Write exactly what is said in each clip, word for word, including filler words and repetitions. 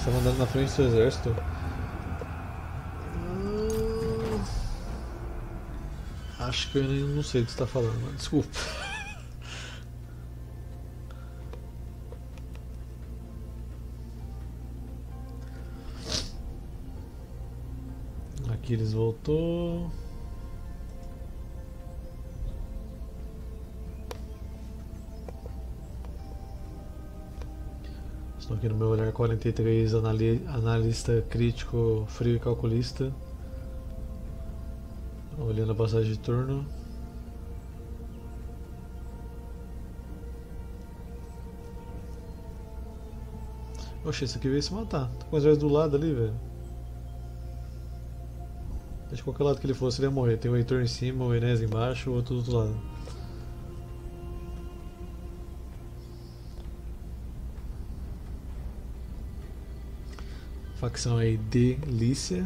Tá mandando na frente do exército. Hum, acho que eu nem não sei o que você tá falando, mas desculpa. Aqui eles voltou. Estou aqui no meu olhar quarenta e três, anali analista crítico, frio e calculista. Olhando a passagem de turno. Oxe, esse aqui veio se matar. Tá com os olhos do lado ali, velho. De qualquer lado que ele fosse, ele ia morrer. Tem o Heitor em cima, o Enes embaixo, o outro do outro lado. Facção aí, delícia.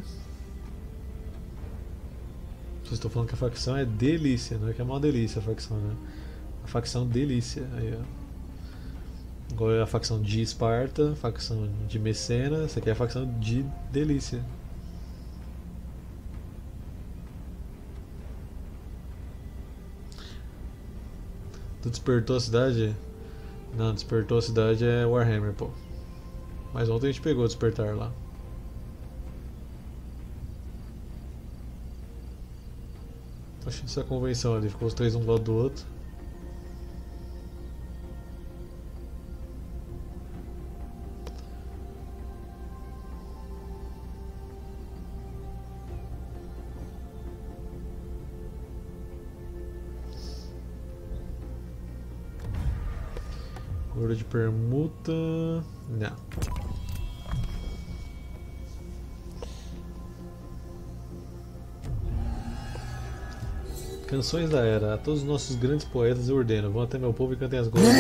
Vocês estão falando que a facção é delícia, não é que é uma delícia a facção, né? A facção delícia. Aí, ó. Agora é a facção de Esparta, a facção de Mecena, essa aqui é a facção de delícia. Tu despertou a cidade? Não, despertou a cidade é Warhammer, pô. Mas ontem a gente pegou o despertar lá. Acho que isso é a convenção ali, ficou os três um do lado do outro. Gordo de permuta. Não. Canções da Era. A todos os nossos grandes poetas eu ordeno. Vão até meu povo e cantem as glórias.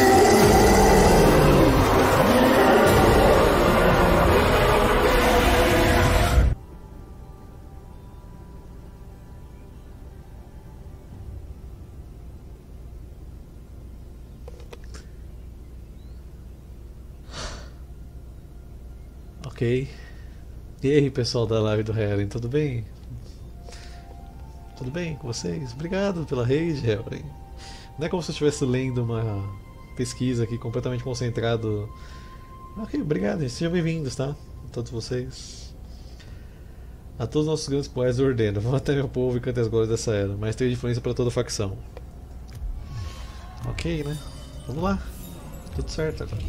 Ok. E aí, pessoal da live do Helen, tudo bem? Tudo bem com vocês? Obrigado pela raid, Helen. Não é como se eu estivesse lendo uma pesquisa aqui completamente concentrado. Ok, obrigado, gente. Sejam bem-vindos, tá? A todos vocês. A todos os nossos grandes poetas eu ordeno. Vão até meu povo e cantem as glórias dessa era. Mas tem influência para toda a facção. Ok, né? Vamos lá. Tudo certo agora.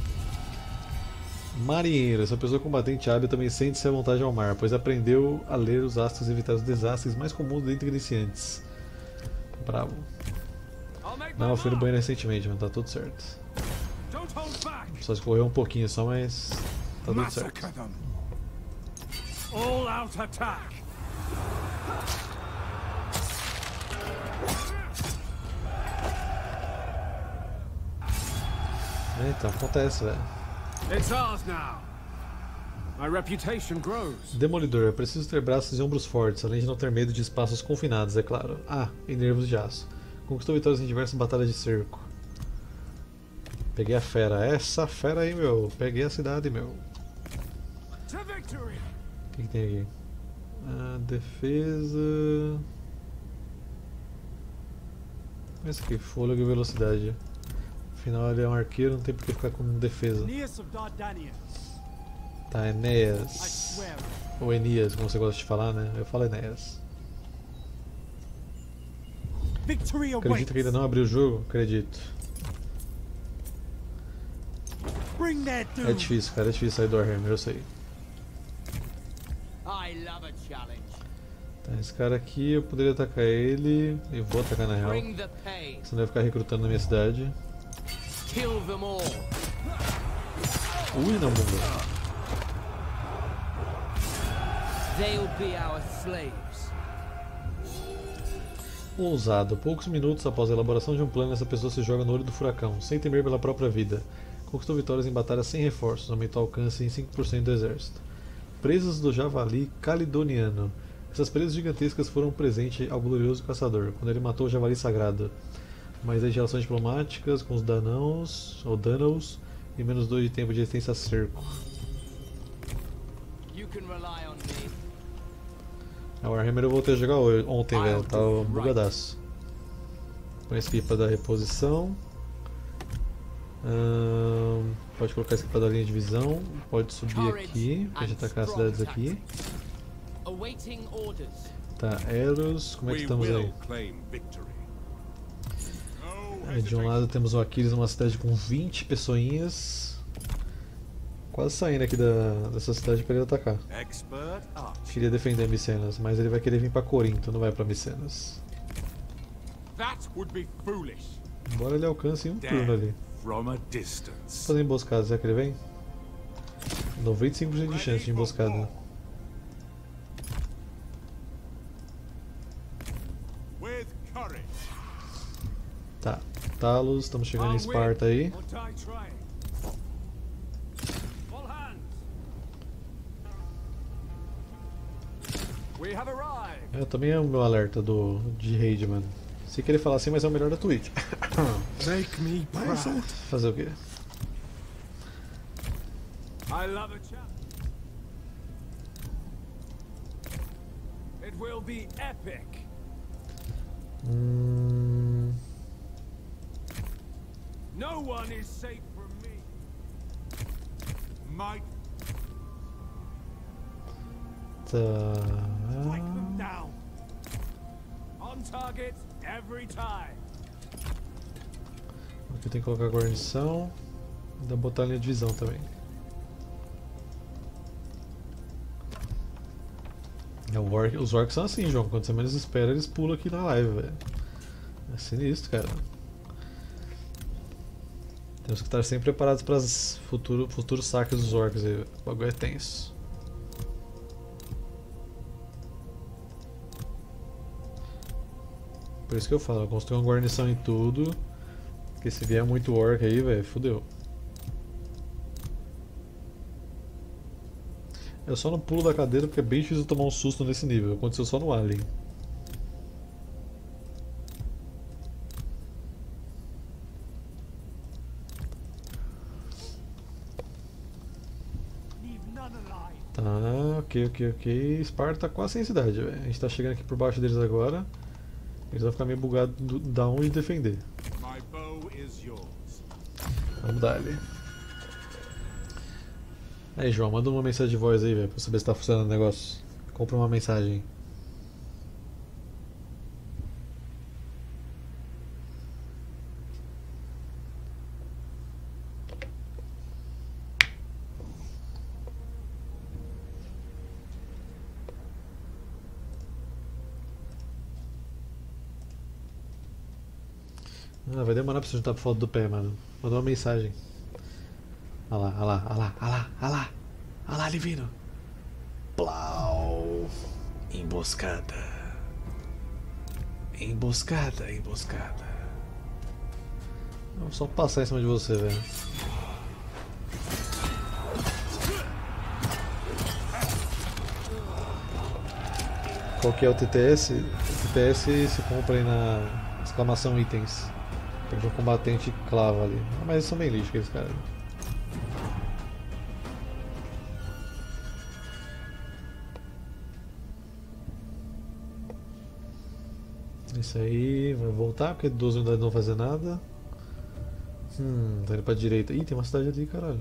Marinheiro, essa pessoa combatente hábil também sente-se à vontade ao mar, pois aprendeu a ler os astros e evitar os desastres mais comuns entre iniciantes. Bravo. Não, eu fui no banheiro recentemente, mas tá tudo certo. Só escorreu um pouquinho só, mas tá tudo certo. Eita, acontece, velho. Demolidor, é preciso ter braços e ombros fortes, além de não ter medo de espaços confinados, é claro. Ah, e nervos de aço. Conquistou vitórias em diversas batalhas de cerco. Peguei a fera. Essa fera aí, meu. Peguei a cidade, meu. O que, que tem aqui? A defesa... Esse aqui, fôlego e velocidade. Afinal ele é um arqueiro, não tem por que ficar com defesa. Tá, Enéas. Ou Enias, como você gosta de falar, né? Eu falo Enéas. Acredita que ainda não abriu o jogo? Acredito. É difícil, cara, é difícil sair do Warhammer, eu sei. Tá, esse cara aqui eu poderia atacar ele. Eu vou atacar na real. Senão vai ficar recrutando na minha cidade. Ui, não, bunda. Ousado. Poucos minutos após a elaboração de um plano, essa pessoa se joga no olho do furacão, sem temer pela própria vida. Conquistou vitórias em batalhas sem reforços, aumentou o alcance em cinco por cento do exército. Presas do javali calidoniano. Essas presas gigantescas foram um presente ao glorioso caçador, quando ele matou o javali sagrado. Mais dez de relações diplomáticas com os Danaus, ou Danaus, e menos dois de tempo de resistência a cerco. A Warhammer eu voltei a jogar hoje, ontem, velho. Tava bugadaço. Põe esse aqui pra dar reposição. Hum, pode colocar esse aqui pra dar linha de visão. Pode subir aqui, pra gente atacar as cidades aqui. Tá, Eros, como é que estamos aí? É, de um lado temos o Aquiles, uma cidade com vinte pessoinhas. Quase saindo aqui da, dessa cidade para ele atacar. Queria defender Micenas, mas ele vai querer vir para Corinto, não vai para Micenas. Embora ele alcance em um turno ali. Vou fazer emboscada, será que ele vem? noventa e cinco por cento de chance de emboscada. Tá, Talos, estamos chegando em Esparta aí. É, também é o meu alerta do, de raid, mano. Se querer falar assim, mas é o melhor da Twitch. Make me proud. Fazer o quê? I love a chap. It will be epic. Hum... No one is safe from me. Mike. Tá. Strike them down. On target every time. Aqui tem que colocar guarnição. E dá botar a linha de visão também. É, o orc, os orcs são assim, João. Quando você menos espera, eles pulam aqui na live, velho. É sinistro, cara. Temos que estar sempre preparados para os futuro, futuros saques dos orcs aí. O bagulho é tenso. Por isso que eu falo, construir uma guarnição em tudo. Porque se vier muito orc aí, velho, fodeu. Eu só não pulo da cadeira porque é bem difícil tomar um susto nesse nível. Aconteceu só no Alien. Tá, ok, ok, ok. Esparta tá quase sem cidade, velho. A gente tá chegando aqui por baixo deles agora. Eles vão ficar meio bugados da onde defender. Vamos dar ali. Aí, João, manda uma mensagem de voz aí, velho, pra saber se tá funcionando o negócio. Compra uma mensagem. Ah, vai demorar pra você juntar pra foto do pé, mano. Mandou uma mensagem. Olha lá, olha lá, olha lá, olha lá, olha lá. Olha lá, ele vindo. Plau. Emboscada. Emboscada, emboscada. Vou só passar em cima de você, velho. Qual que é o T T S? O T T S se compra aí na exclamação itens. Tem um combatente clava ali. Mas eles são bem lixo, aqueles caras. Isso aí, vai voltar porque duas unidades não vão fazer nada. Hum, tá indo pra direita. Ih, tem uma cidade ali, caralho.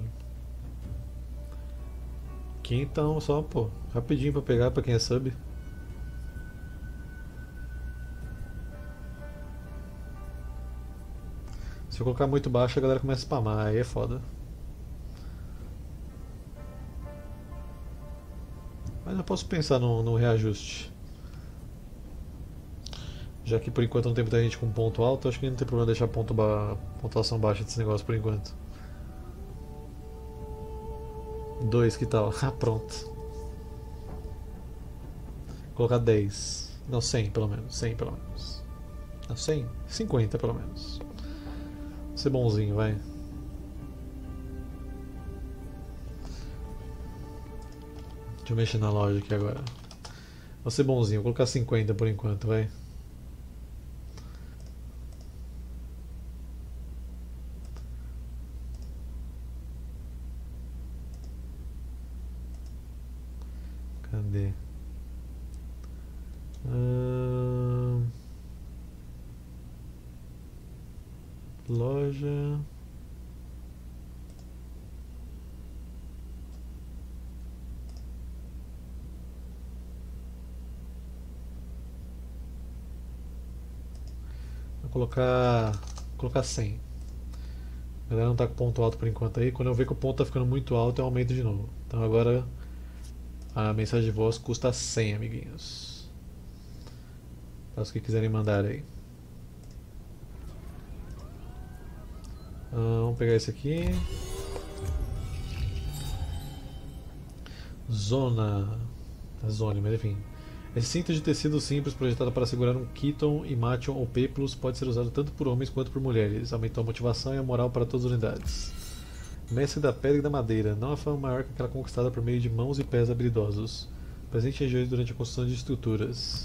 Quintão só, pô. Rapidinho pra pegar pra quem é sub. Se eu colocar muito baixo, a galera começa a spamar, aí é foda. Mas eu posso pensar no, no reajuste. Já que por enquanto não tem muita gente com ponto alto, acho que não tem problema deixar ponto ba pontuação baixa desse negócio por enquanto. Dois, que tal? Ah, pronto. Vou colocar dez. Não, cem pelo menos. cem pelo menos. Não, cem? cinquenta pelo menos. Vou ser bonzinho, vai. Deixa eu mexer na loja aqui agora. Vou ser bonzinho, vou colocar cinquenta por enquanto, vai. vender? Ahn, loja. Vou colocar, colocar cem. A galera não tá com ponto alto por enquanto aí. Quando eu ver que o ponto tá ficando muito alto, eu aumento de novo. Então agora a mensagem de voz custa cem, amiguinhos. Para os que quiserem mandar aí. Ah, vamos pegar esse aqui. Zona. A zone, mas enfim. Esse cinto de tecido simples projetado para segurar um Keaton, Imation ou Peplus pode ser usado tanto por homens quanto por mulheres. Aumentou a motivação e a moral para todas as unidades. Mestre da pedra e da madeira. Não há fama maior que aquela conquistada por meio de mãos e pés habilidosos. Presente em regiões durante a construção de estruturas.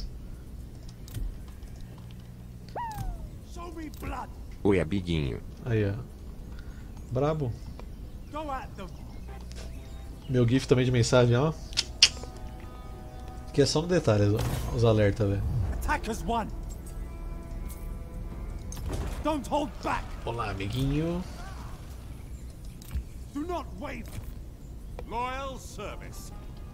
Show me blood. Oi, amiguinho. Aí, ó. Brabo. Go at them. Meu GIF também de mensagem, ó. Que é só no detalhe ó, os alertas, velho. Attackers one. Don't hold back. Olá, amiguinho. Do not waver. Loyal service.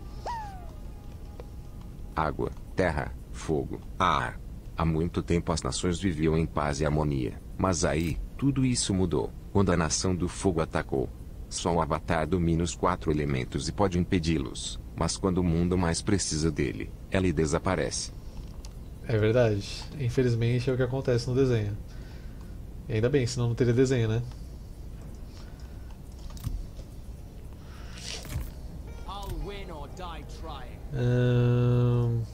Água, terra, fogo, ar. Há muito tempo as nações viviam em paz e harmonia, mas aí, tudo isso mudou, quando a nação do fogo atacou. Só o Avatar domina os quatro elementos e pode impedi-los, mas quando o mundo mais precisa dele, ele desaparece. É verdade. Infelizmente é o que acontece no desenho. E ainda bem, senão não teria desenho, né? I'll win or die trying. Ahn...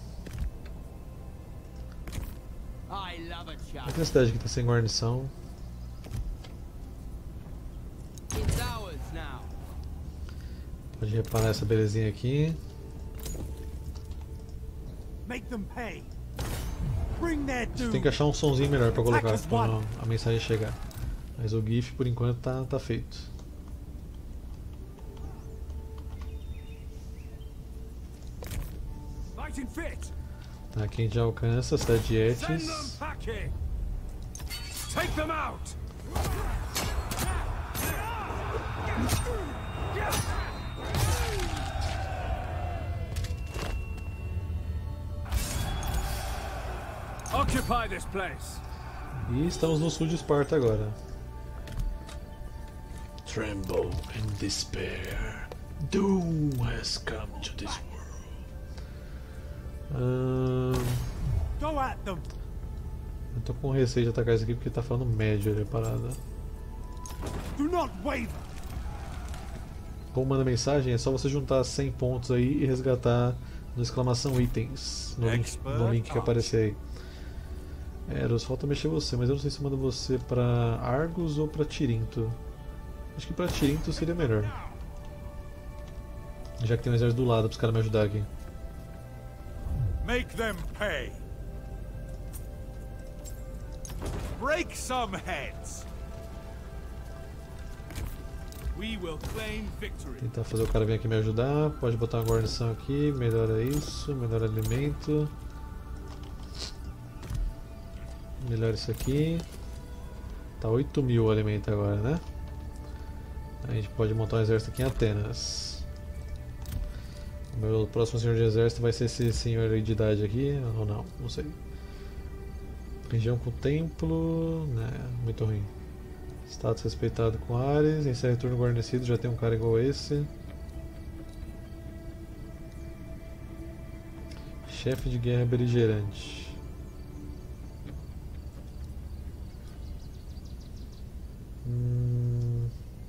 I love a Tem challenge. uma cidade que tá sem guarnição. It's ours now. Pode reparar essa belezinha aqui. Make them pay. Bring their due. Tem que achar um sonzinho melhor pra colocar quando a mensagem chegar. Mas o GIF por enquanto tá, tá feito. Fighting fit. Tá, aqui a gente já alcança a cidade de Send them Etis. packing. Take them out. Occupy this place. E estamos no sul de Esparta agora. Tremble in despair. Doom has come to this world. Ahn, Go at them. eu tô com receio de atacar isso aqui porque tá falando médio ali a parada. Do not waver. Como manda mensagem, é só você juntar cem pontos aí e resgatar no exclamação itens no link, no link que aparecer aí. Eros, falta mexer você, mas eu não sei se manda você pra Argos ou pra Tirinto. Acho que pra Tirinto seria melhor. Já que tem um exército do lado pros caras me ajudar aqui. Make them pay. Break some heads. We will claim victory. Tentar fazer o cara vir aqui me ajudar. Pode botar uma guarnição aqui, melhora isso, melhora alimento. Melhora isso aqui. Tá oito mil o alimento agora, né? A gente pode montar um exército aqui em Atenas. O meu próximo senhor de exército vai ser esse senhor aí de idade aqui, ou não, não sei. Região com templo, né, muito ruim. Status respeitado com Ares, encerra turno guarnecido, já tem um cara igual esse. Chefe de guerra beligerante. Hum...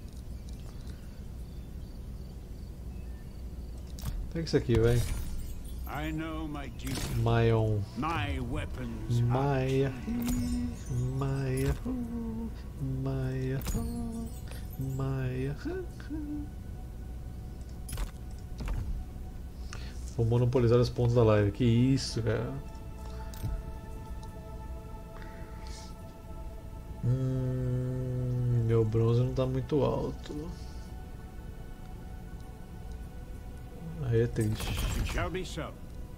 Pega isso aqui, vai. I know my duty. Maion. My weapons. Maia. Maia. Maia. Maia. Vou monopolizar os pontos da live. Que isso, cara. Hum, meu bronze não tá muito alto. Aí é triste. It shall be so.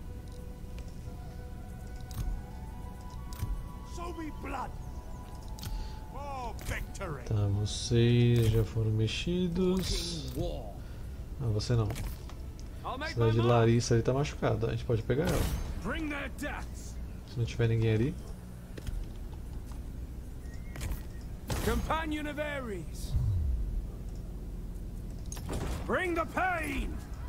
So be blood. Oh, victory. Tá, vocês já foram mexidos. Ah, você não. A cidade de Larissa ali tá machucada, a gente pode pegar ela. Bring their deaths. Se não tiver ninguém ali. Companion of Ares. Bring the pain.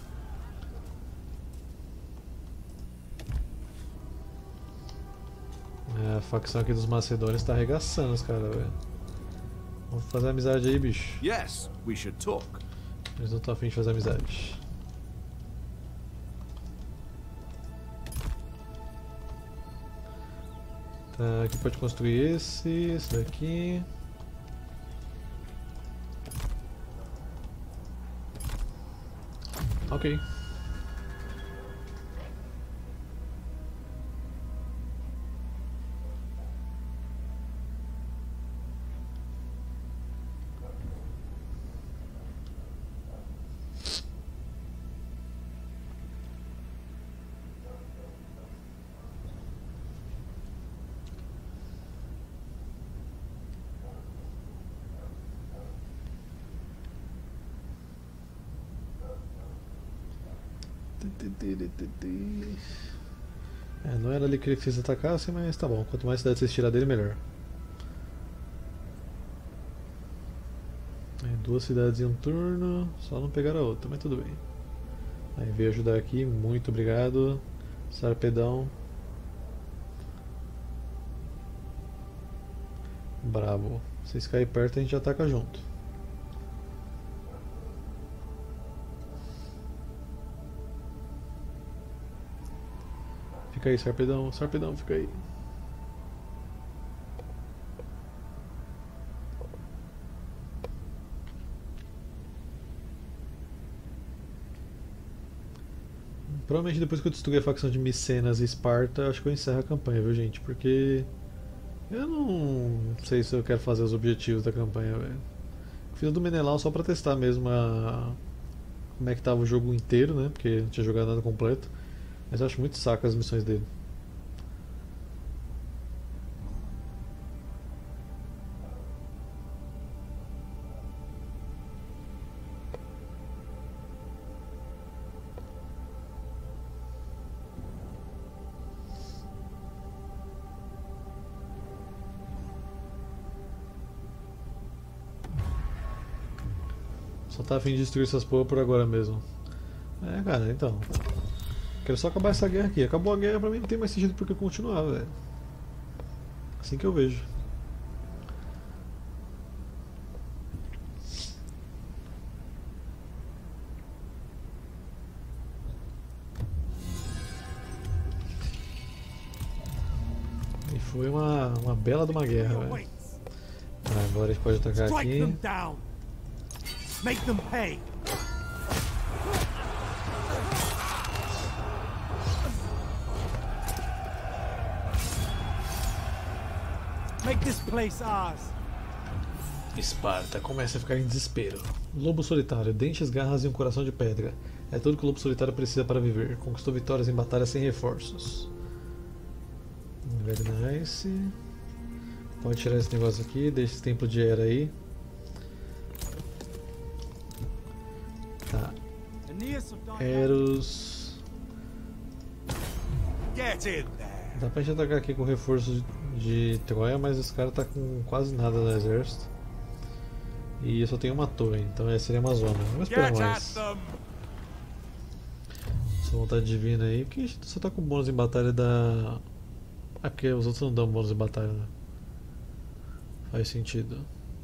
É, a facção aqui dos Macedônios tá arregaçando os caras, velho. Vamos fazer amizade aí, bicho. Yes, we should talk. Eles não estão afim de fazer amizade. Tá, aqui pode construir esse, esse daqui. Ok. É, não era ali que ele quis atacasse, mas tá bom. Quanto mais cidade vocês tirar dele, melhor. É, duas cidades em um turno, só não pegar a outra, mas tudo bem. Aí veio ajudar aqui, muito obrigado. Sarpedão. Bravo. Se vocês caírem perto, a gente ataca junto. Fica aí, Sarpedão, Sarpedão, fica aí. Provavelmente depois que eu destruir a facção de Micenas e Esparta, acho que eu encerro a campanha, viu, gente? Porque eu não sei se eu quero fazer os objetivos da campanha, velho. Fiz o do Menelau só pra testar mesmo a... como é que tava o jogo inteiro, né? Porque não tinha jogado nada completo. Mas eu acho muito saco as missões dele. Só tá a fim de destruir essas porra por agora mesmo. É, cara, então. Quero só acabar essa guerra aqui. Acabou a guerra, pra mim não tem mais sentido porque continuar, velho. Assim que eu vejo. E foi uma, uma bela de uma guerra, velho. Tá, agora a gente pode atacar aqui. Make them pay. Make this place ours. Esparta começa a ficar em desespero. Lobo solitário, dentes, garras e um coração de pedra. É tudo que o lobo solitário precisa para viver. Conquistou vitórias em batalhas sem reforços. Very nice. Pode tirar esse negócio aqui, deixa esse templo de Hera aí. Tá. Eros. Dá pra gente atacar aqui com reforço de Troia, mas esse cara tá com quase nada no exército. E eu só tenho uma torre, então essa seria uma zona. Vamos esperar mais. Essa vontade divina aí, porque a gente só tá com bônus em batalha da. Ah, porque os outros não dão bônus em batalha, né? Faz sentido.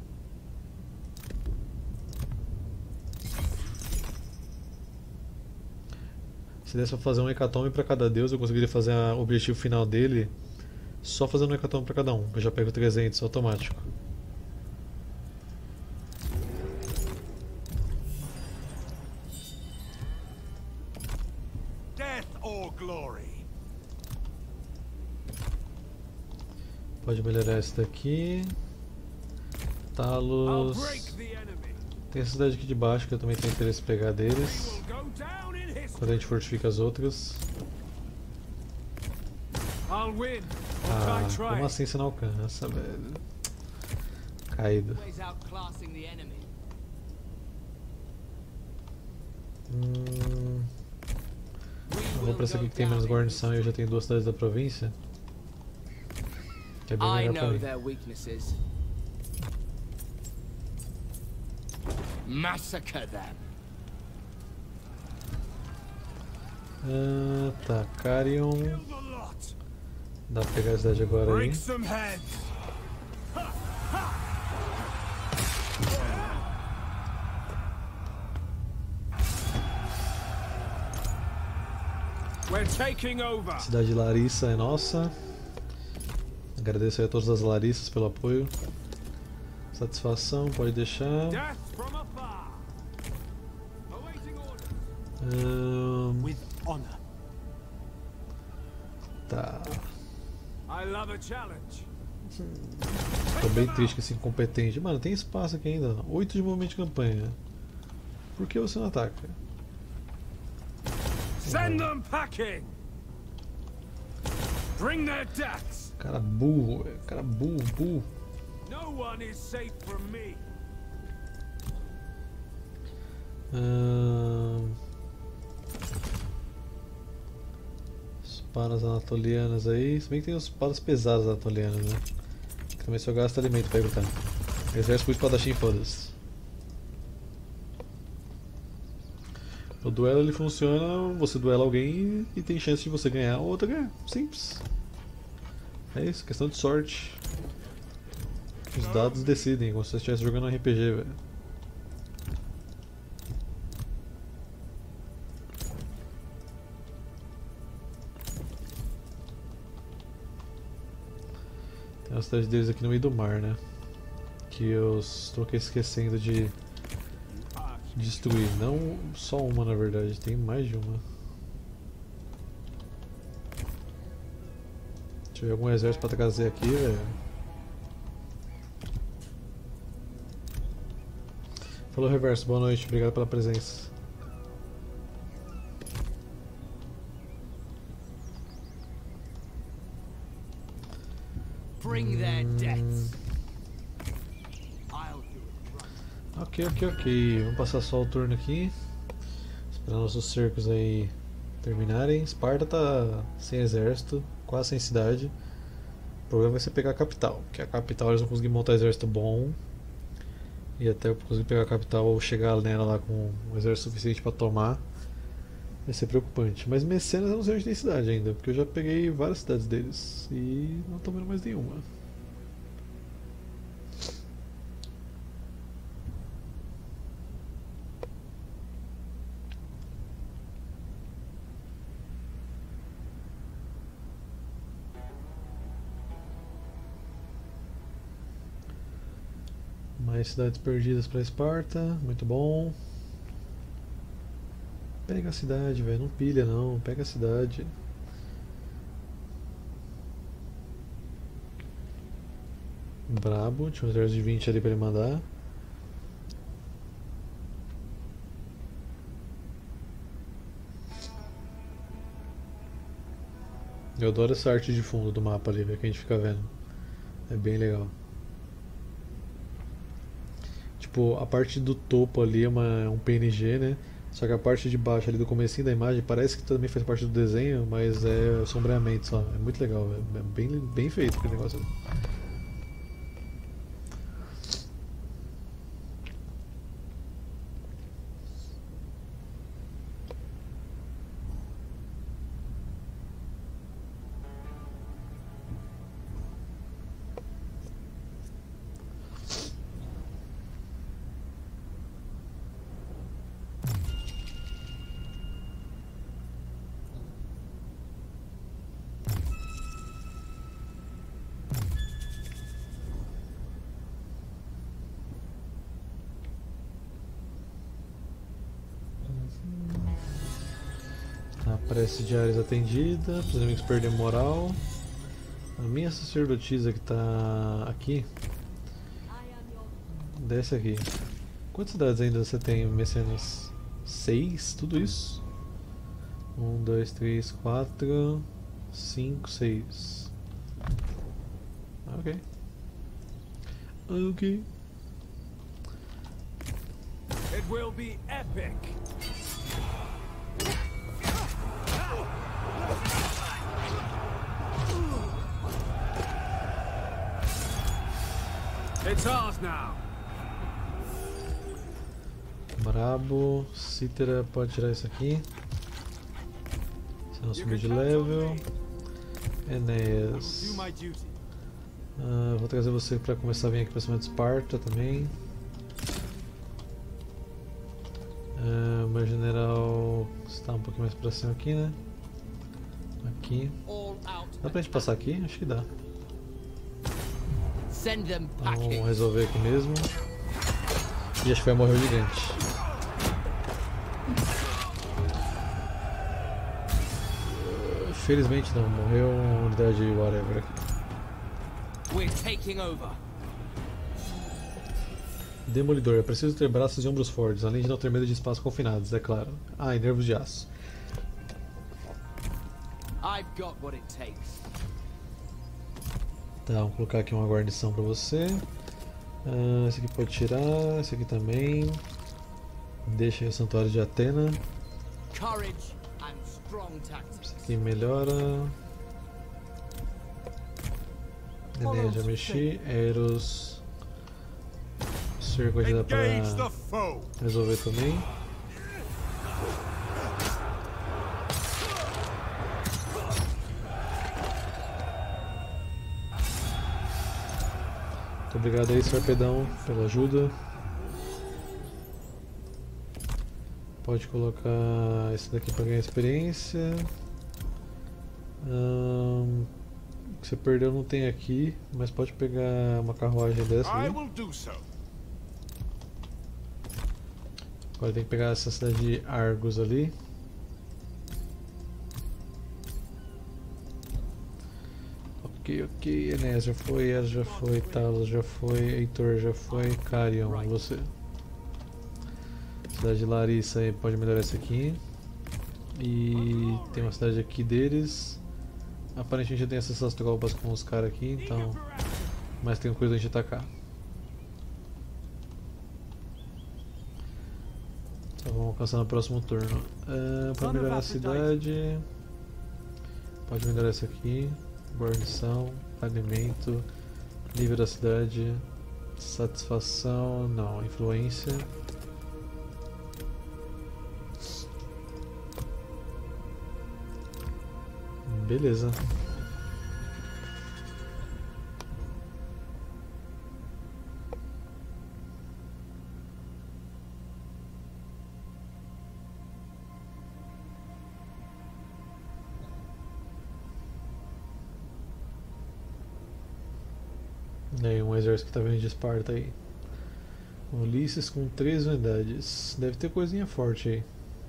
Se desse pra fazer um hecatombe pra cada deus, eu conseguiria fazer o objetivo final dele só fazendo um hecatombe pra cada um. Eu já pego trezentos automático. Death or glory. Pode melhorar esse daqui. Talos. Tem essa cidade aqui de baixo que eu também tenho interesse em pegar deles. Go down in Quando a gente fortifica as outras. I'll win. Ah, como assim você não alcança, velho? Caído. Hum, eu vou pra essa aqui que tem menos guarnição e eu já tenho duas cidades da província. Que é bem melhor pra mim. Massacre them. Ah, tá, Carion. Dá pra pegar a cidade agora aí. Cidade de Larissa é nossa. Agradeço aí a todas as Larissas pelo apoio. Satisfação, pode deixar. Um... Tá. Tô bem triste com esse incompetente. Mano, tem espaço aqui ainda. oito de movimento de campanha. Por que você não ataca? Send them packing. Bring their deaths. Cara burro, velho. Cara burro, burro. No one is safe from me. Ahn... Espadas anatolianas aí. Se bem que tem as espadas pesadas anatolianas, né? Que também só gasta alimento pra evitar. Exército com espadachim, foda-se. O duelo ele funciona, você duela alguém e tem chance de você ganhar ou outra ganhar. Simples. É isso, questão de sorte. Os dados decidem, como se você estivesse jogando um R P G, velho. Tem a cidade deles aqui no meio do mar, né? Que eu estou aqui esquecendo de destruir. Não só uma, na verdade, tem mais de uma. Deixa eu ver algum exército pra trazer aqui, velho. Falou, Reverso, boa noite, obrigado pela presença. Bring their deaths. Ok, ok, ok. Vamos passar só o turno aqui. Esperando nossos cercos aí terminarem. Esparta tá sem exército, quase sem cidade. O problema vai ser pegar a capital, porque a capital eles vão conseguir montar um exército bom. E até eu conseguir pegar a capital ou chegar nela lá com um exército suficiente para tomar, vai ser preocupante. Mas Mecenas eu não sei onde tem cidade ainda, porque eu já peguei várias cidades deles e não tô vendo mais nenhuma. Mais cidades perdidas para Esparta, muito bom. Pega a cidade, velho, não pilha não, pega a cidade. Brabo, tinha um exército de vinte ali para ele mandar. Eu adoro essa arte de fundo do mapa ali, velho, que a gente fica vendo. É bem legal. Tipo, a parte do topo ali é, uma, é um P N G, né? Só que a parte de baixo ali do comecinho da imagem parece que também faz parte do desenho, mas é sombreamento só. É muito legal, é bem, bem feito aquele negócio ali. A prece de Ares atendida, os inimigos perderam moral. A minha sacerdotisa que tá aqui, desce aqui. Quantas cidades ainda você tem, Mecenas? Seis? Tudo isso? Um, dois, três, quatro, cinco, seis. Ok. Ok. It will be epic. It's ours now. Brabo. Cítera pode tirar isso aqui. Senão subir de level. Enéas. Do my duty. Ah, vou trazer você para começar a vir aqui para cima de Esparta também. Ah, meu general está um pouquinho mais para cima aqui, né? Aqui. All out. Dá pra gente passar aqui? Acho que dá. Send them Então, packing. vamos resolver aqui mesmo. E acho que vai morrer o gigante. Felizmente não, morreu uma unidade whatever aqui. We're taking over. Demolidor, é preciso ter braços e ombros fortes, além de não ter medo de espaços confinados, é claro. Ah, e nervos de aço. I've got what it takes. Tá, vamos colocar aqui uma guarnição pra você. Ah, esse aqui pode tirar, esse aqui também. Deixa aí o santuário de Atena. Courage and strong tactics. Esse aqui melhora. Enéas já mexi. Eros. Cerco aqui dá pra Engage the foe. resolver também. Muito obrigado aí, Sarpedão, pela ajuda. Pode colocar esse daqui para ganhar experiência. Hum, o que você perdeu não tem aqui, mas pode pegar uma carruagem dessa I aí. will do so. Agora tem que pegar essa cidade de Argos ali. Ok, ok, Enéas já foi, Eras já foi, Talos já foi, Heitor já foi, Carion, você. Cidade de Larissa aí pode melhorar essa aqui. E tem uma cidade aqui deles. Aparentemente já tem essas tropas com os caras aqui, então. Mas tem coisa a gente atacar. Então vamos alcançar no próximo turno. Uh, para melhorar a cidade. Pode melhorar essa aqui. Guarnição, alimento, nível da cidade, satisfação, não, influência. Beleza. Aí, um exército que tá vindo de Esparta aí. Ulisses com três unidades. Deve ter coisinha forte aí.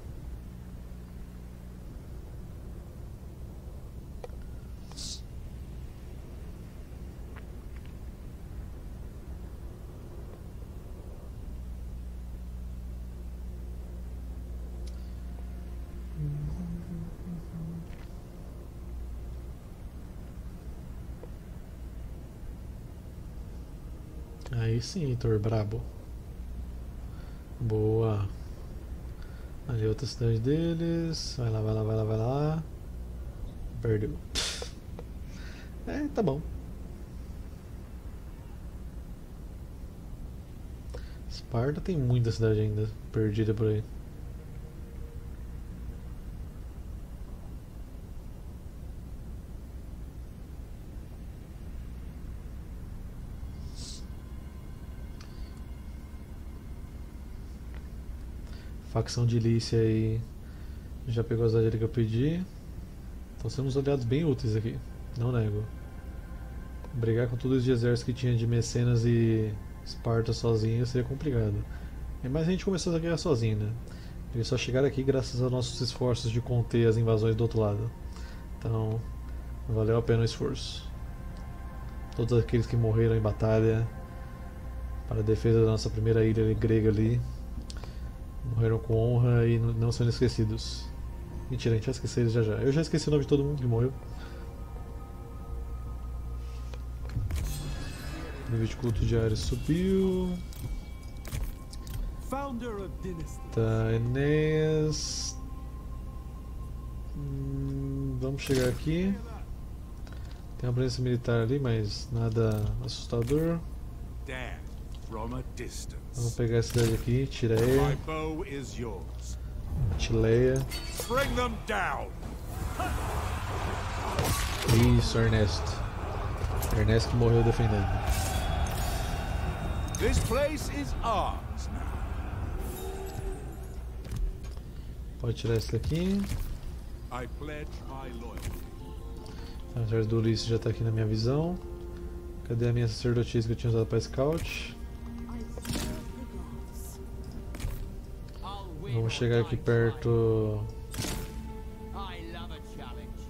Aí sim, Heitor, brabo. Boa. Ali outra cidade deles. Vai lá, vai lá, vai lá, vai lá. Perdeu. É, tá bom. Esparta tem muita cidade ainda perdida por aí. Facção de Lícia aí já pegou as cidades que eu pedi. Então somos aliados bem úteis aqui, não nego. Brigar com todos os exércitos que tinha de Mecenas e Esparta sozinho seria complicado. Mas a gente começou a guerra sozinho, né? Eles só chegaram aqui graças aos nossos esforços de conter as invasões do outro lado. Então valeu a pena o esforço. Todos aqueles que morreram em batalha para a defesa da nossa primeira ilha grega ali morreram com honra e não sendo esquecidos. Mentira, a gente vai esquecer eles já já. Eu já esqueci o nome de todo mundo que morreu. O nível de culto diário subiu. Founder of dynasty. Tá, Enéas. Hum, vamos chegar aqui. Tem uma presença militar ali, mas nada assustador. Death from a distance. Vamos pegar essa cidade aqui, My Tireia, bow is yours. Tileia. Bring them down. Isso, Ernesto. Ernesto que morreu defendendo. This place is ours now. Pode tirar esse daqui. I pledge my loyalty. O exército do Ulisses já está aqui na minha visão. Cadê a minha sacerdotisa que eu tinha usado para scout? I'll win Vamos or chegar aqui die perto. trying. I love a challenge.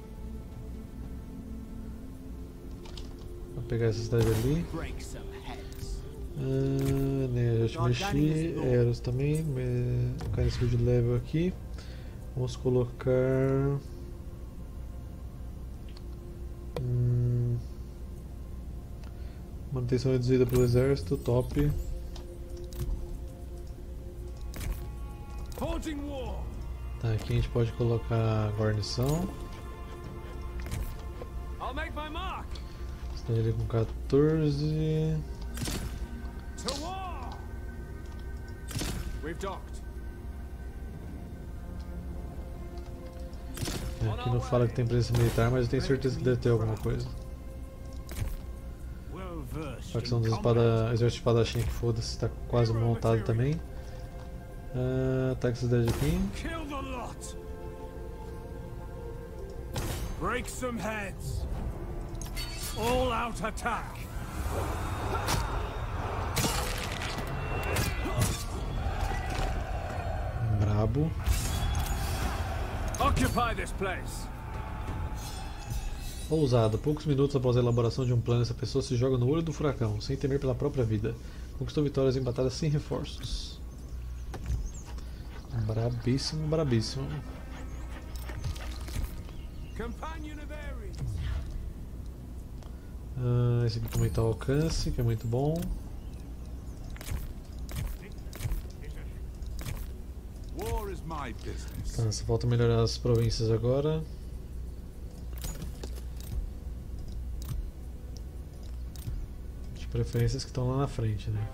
Vou pegar essa cidade ali. Break some heads. Ah, né, já te mexi. Eros também. Me... Colocar esse de level aqui. Vamos colocar. Hum... Manutenção reduzida pelo exército, top. Forging war. Tá, aqui a gente pode colocar a guarnição. I'll make my mark. Cidade ali com quatorze. To war. We've docked. Aqui não fala que tem presença militar, mas eu tenho certeza que deve ter alguma coisa. Well versed. Facção dos espada... exército de espadachim que foda-se, está quase montado também. Ah, ataque essa cidade aqui. Kill the lot. Break some heads. All out attack. Brabo. Occupy this place. Ousado. Poucos minutos após a elaboração de um plano, essa pessoa se joga no olho do furacão, sem temer pela própria vida. Conquistou vitórias em batalhas sem reforços. Brabíssimo, brabíssimo. Companion of Ares. Ah, esse aqui aumenta o alcance, que é muito bom. War is my business. Tá, só falta melhorar as províncias agora. De preferências que estão lá na frente, né?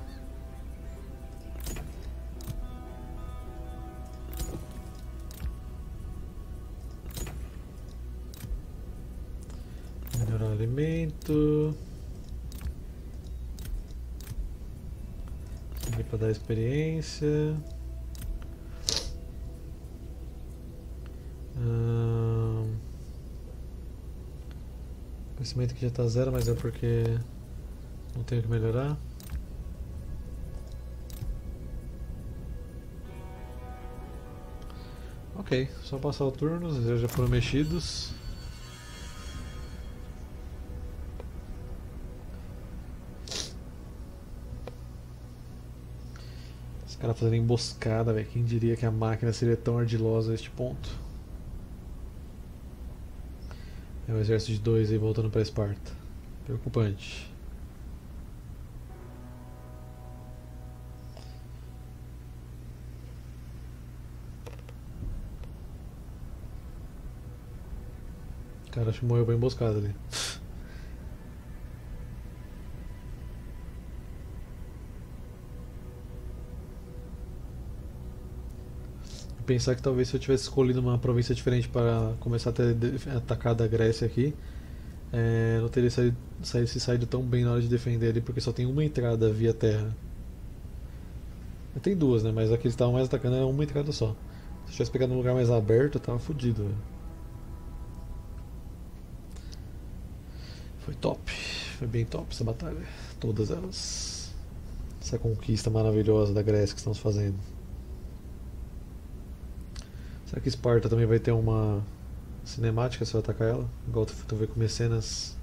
Melhorar o alimento. Aqui para dar experiência. Hum... O crescimento aqui já está zero, mas é porque não tenho que melhorar. Ok, só passar o turno, os exércitos já foram mexidos. Os caras fazendo emboscada, velho. Quem diria que a máquina seria tão ardilosa a este ponto? É o exército de dois aí voltando para Esparta. Preocupante. O cara acho que morreu bem emboscado ali. Pensar que talvez se eu tivesse escolhido uma província diferente para começar a ter atacado a Grécia aqui, é, não teria saído, saído, se saído tão bem na hora de defender ali, porque só tem uma entrada via terra. Tem duas, né? Mas a que eles estavam mais atacando era uma entrada só. Se eu tivesse pegado um lugar mais aberto, eu tava fodido, velho. Foi top. Foi bem top essa batalha. Todas elas. Essa conquista maravilhosa da Grécia que estamos fazendo. Será que Esparta também vai ter uma cinemática se eu atacar ela? Igual tu vê com Mecenas.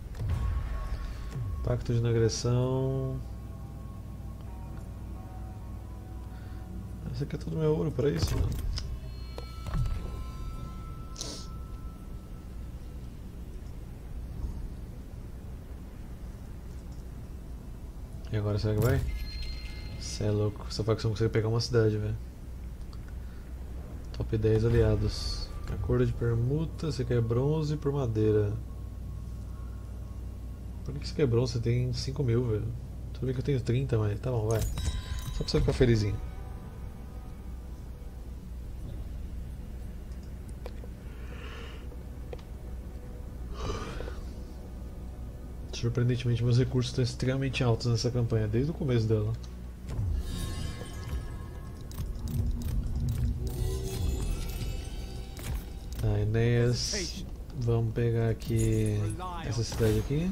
Pacto de não agressão. Isso aqui é tudo meu ouro para isso, mano. E agora será que vai? Cê é louco, essa facção consegue pegar uma cidade, velho. Top dez aliados. Acordo de permuta, você quer bronze por madeira. Por que você quer bronze? Você tem cinco mil, velho. Tudo bem que eu tenho trinta, mas tá bom, vai. Só pra você ficar felizinho. Surpreendentemente, meus recursos estão extremamente altos nessa campanha, desde o começo dela. Tá, Enéas. Vamos pegar aqui essa cidade aqui.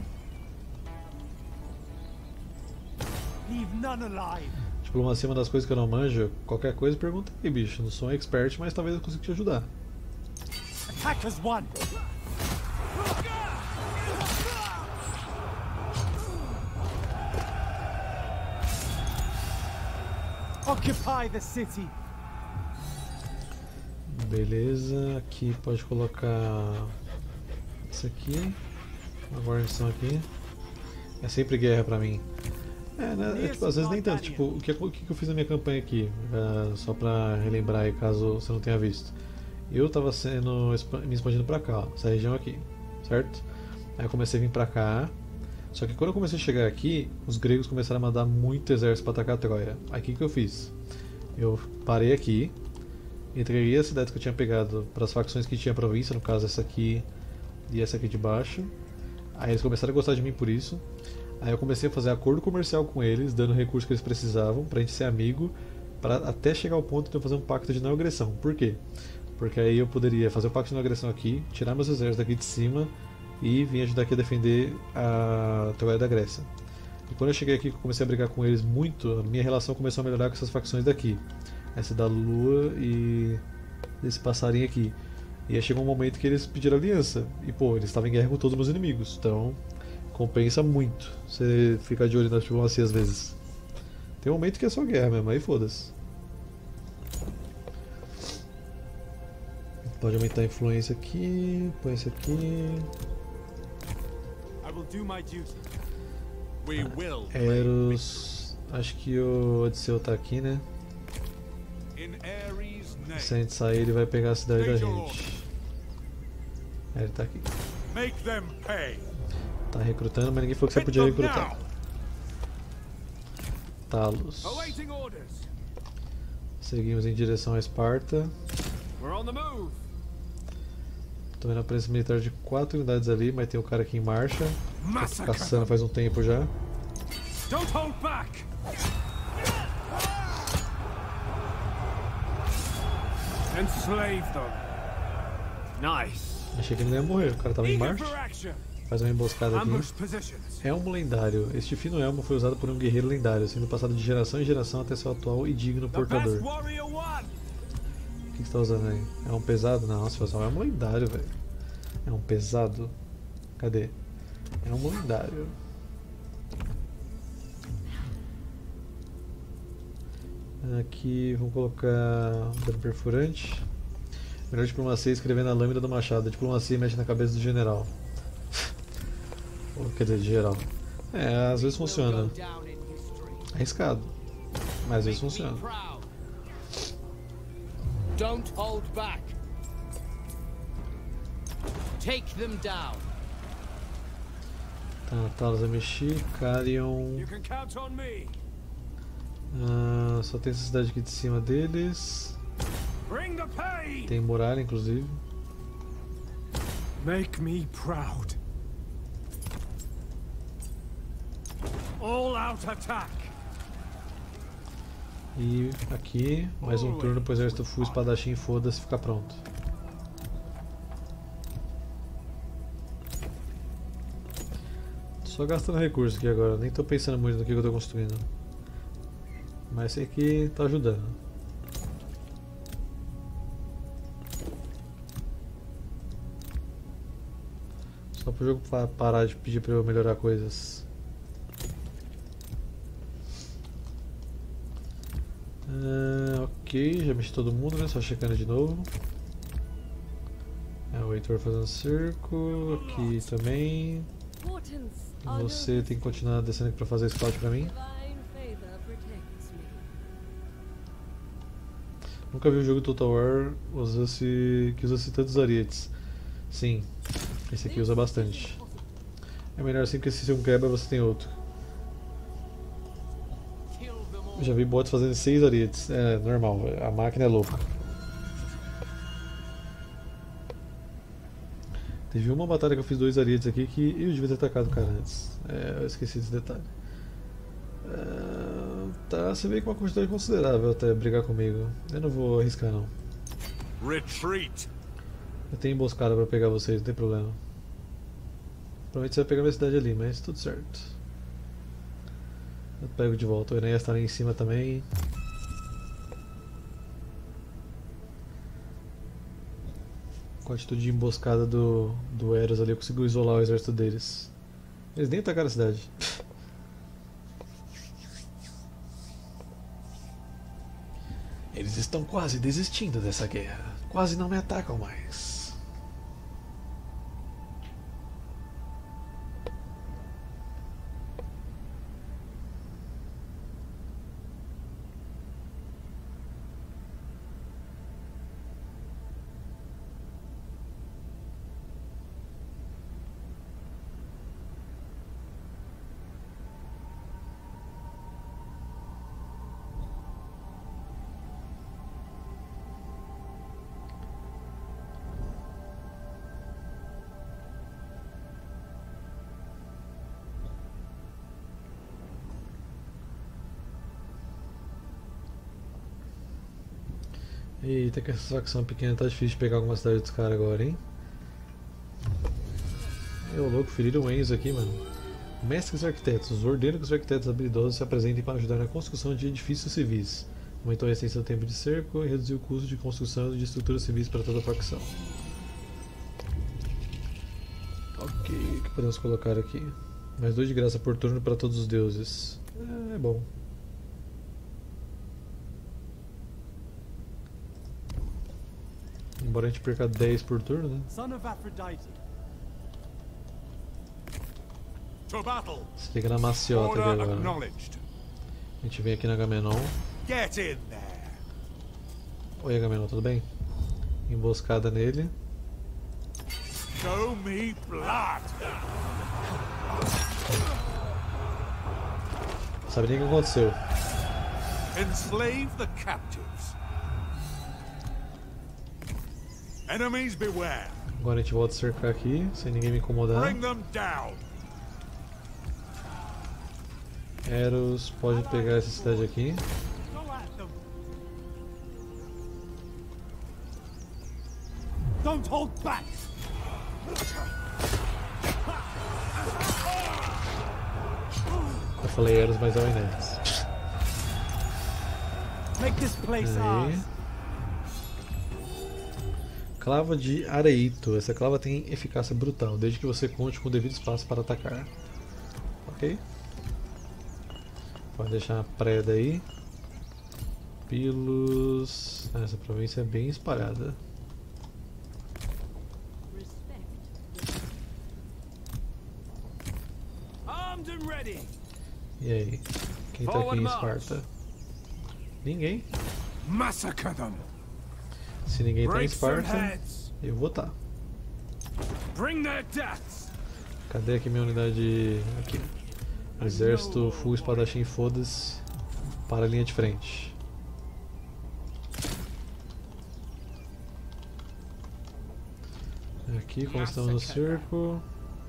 Leave none alive. Diplomacia é uma das coisas que eu não manjo. Qualquer coisa, pergunta aí, bicho. Não sou um expert, mas talvez eu consiga te ajudar. Attack as one. Occupy the city. Beleza, aqui pode colocar isso aqui, uma guarnição aqui. É sempre guerra pra mim. É, né? É, tipo, às vezes nem tanto. Tipo, o que, o que eu fiz na minha campanha aqui? Uh, só pra relembrar aí, caso você não tenha visto. Eu tava sendo, me expandindo pra cá, ó, essa região aqui, certo? Aí eu comecei a vir pra cá. Só que quando eu comecei a chegar aqui, os gregos começaram a mandar muito exército pra atacar a Troia. Aí o que, que eu fiz? Eu parei aqui, entreguei as cidades que eu tinha pegado para as facções que tinha província, no caso essa aqui e essa aqui de baixo. Aí eles começaram a gostar de mim por isso. Aí eu comecei a fazer acordo comercial com eles, dando recursos que eles precisavam pra gente ser amigo, para até chegar ao ponto de eu fazer um pacto de não agressão. Por quê? Porque aí eu poderia fazer o pacto de não agressão aqui, tirar meus exércitos daqui de cima e vim ajudar aqui a defender a Troia da Grécia. E quando eu cheguei aqui, comecei a brigar com eles muito, a minha relação começou a melhorar com essas facções daqui. Essa da Lua e desse passarinho aqui. E aí chegou um momento que eles pediram aliança. E pô, eles estavam em guerra com todos os meus inimigos. Então compensa muito você ficar de olho na diplomacia às vezes. Tem um momento que é só guerra mesmo, aí foda-se. Pode aumentar a influência aqui, põe esse aqui. I will do my duty. We will. Eros. Acho que o Odisseu tá aqui, né? In Ares' name. Se a gente sair, ele vai pegar a cidade da gente. É, ele tá aqui. Make them pay. Tá recrutando, mas ninguém falou que você podia recrutar. Talos. Awaiting orders. Seguimos em direção a Esparta. We're on the move. Tô vendo a presença militar de quatro unidades ali, mas tem o cara aqui em marcha. Tô Massacre. caçando faz um tempo já. Don't hold back. Enslave them. Nice. Achei que ele não ia morrer, o cara tava em Eager marcha. for action. Faz uma emboscada aqui. Ambush positions. Elmo lendário. Este fino elmo foi usado por um guerreiro lendário, sendo passado de geração em geração até seu atual e digno The portador. best warrior won. O que você tá usando aí? É um pesado? Não, nossa, é um elmo lendário, velho. É um pesado? Cadê? É um lendário. Aqui vamos colocar dano perfurante. Melhor diplomacia escrevendo a lâmina do machado. A diplomacia mexe na cabeça do general. Ou, quer dizer, de geral. É, às vezes funciona. Arriscado. Mas às vezes funciona. Don't hold back. Take them down. Tá, Talos vai mexer. Carion. You can count on me. Ah, só tem essa cidade aqui de cima deles. Bring the pay. Tem muralha, inclusive. Make me proud. All out attack. E aqui, mais um turno pro exército full espadachim, foda-se, fica pronto. Só gastando recurso aqui agora, nem tô pensando muito no que eu tô construindo. Mas esse aqui tá ajudando. Só pro jogo parar de pedir pra eu melhorar coisas. Ah, ok, já mexi todo mundo, né? Só checando de novo. É, o Heitor fazendo cerco, aqui também. portents are Você tem que continuar descendo aqui pra fazer scout pra mim. divine favor protects me. Nunca vi um jogo Total War usa-se, que usa-se tantos arietes. Sim, esse aqui usa bastante. É melhor assim porque se um quebra você tem outro. Kill them all. Eu já vi bots fazendo seis arietes. É normal, a máquina é louca. Teve uma batalha que eu fiz dois arietes aqui que eu devia ter atacado o cara antes. É, eu esqueci desse detalhe. É, tá, você veio com uma quantidade considerável até brigar comigo. Eu não vou arriscar não. Retreat. Eu tenho emboscada pra pegar vocês, não tem problema. Provavelmente você vai pegar minha cidade ali, mas tudo certo. Eu pego de volta. O Enéas tá ali em cima também. Com a atitude de emboscada do, do Eros ali, eu consigo isolar o exército deles. Eles nem atacaram a cidade. Eles estão quase desistindo dessa guerra. Quase não me atacam mais. Eita, que essa facção pequena tá difícil de pegar alguma cidade dos caras agora, hein? Eu louco, feriram o Enzo aqui, mano. Mestres arquitetos, ordeno que os arquitetos habilidosos se apresentem para ajudar na construção de edifícios civis. Aumentou a resistência do tempo de cerco e reduziu o custo de construção de estruturas civis para toda a facção. Ok, o que podemos colocar aqui? Mais dois de graça por turno para todos os deuses. É, é bom. Embora a gente perca dez por turno, né? Son of Aphrodite. To battle. Você fica na maciota aqui Order agora. acknowledged. A gente vem aqui na Agamenon. Get in there. Oi, Agamenon, tudo bem? Emboscada nele. Show me blood. Não sabe nem o que aconteceu. Enslave the captives. Enemies beware. Agora a gente volta a cercar aqui, sem ninguém me incomodar. Bring them down. Eros pode pegar essa cidade aqui. Go at them. Don't hold back. Eu falei Eros, mas é o Enéas. Make this place Aí. ours. Clava de Areito. Essa clava tem eficácia brutal, desde que você conte com o devido espaço para atacar. Ok? Pode deixar a preda aí. Pilos. Ah, essa província é bem espalhada. Armed and ready. E aí? Quem tá aqui em Esparta? Ninguém. Massacre them. Se ninguém tá em Break their Esparta, heads. eu vou tá. Bring their deaths. Cadê aqui minha unidade? Aqui. Exército full espadachim, foda-se. Para a linha de frente. Aqui, como estamos no cerco.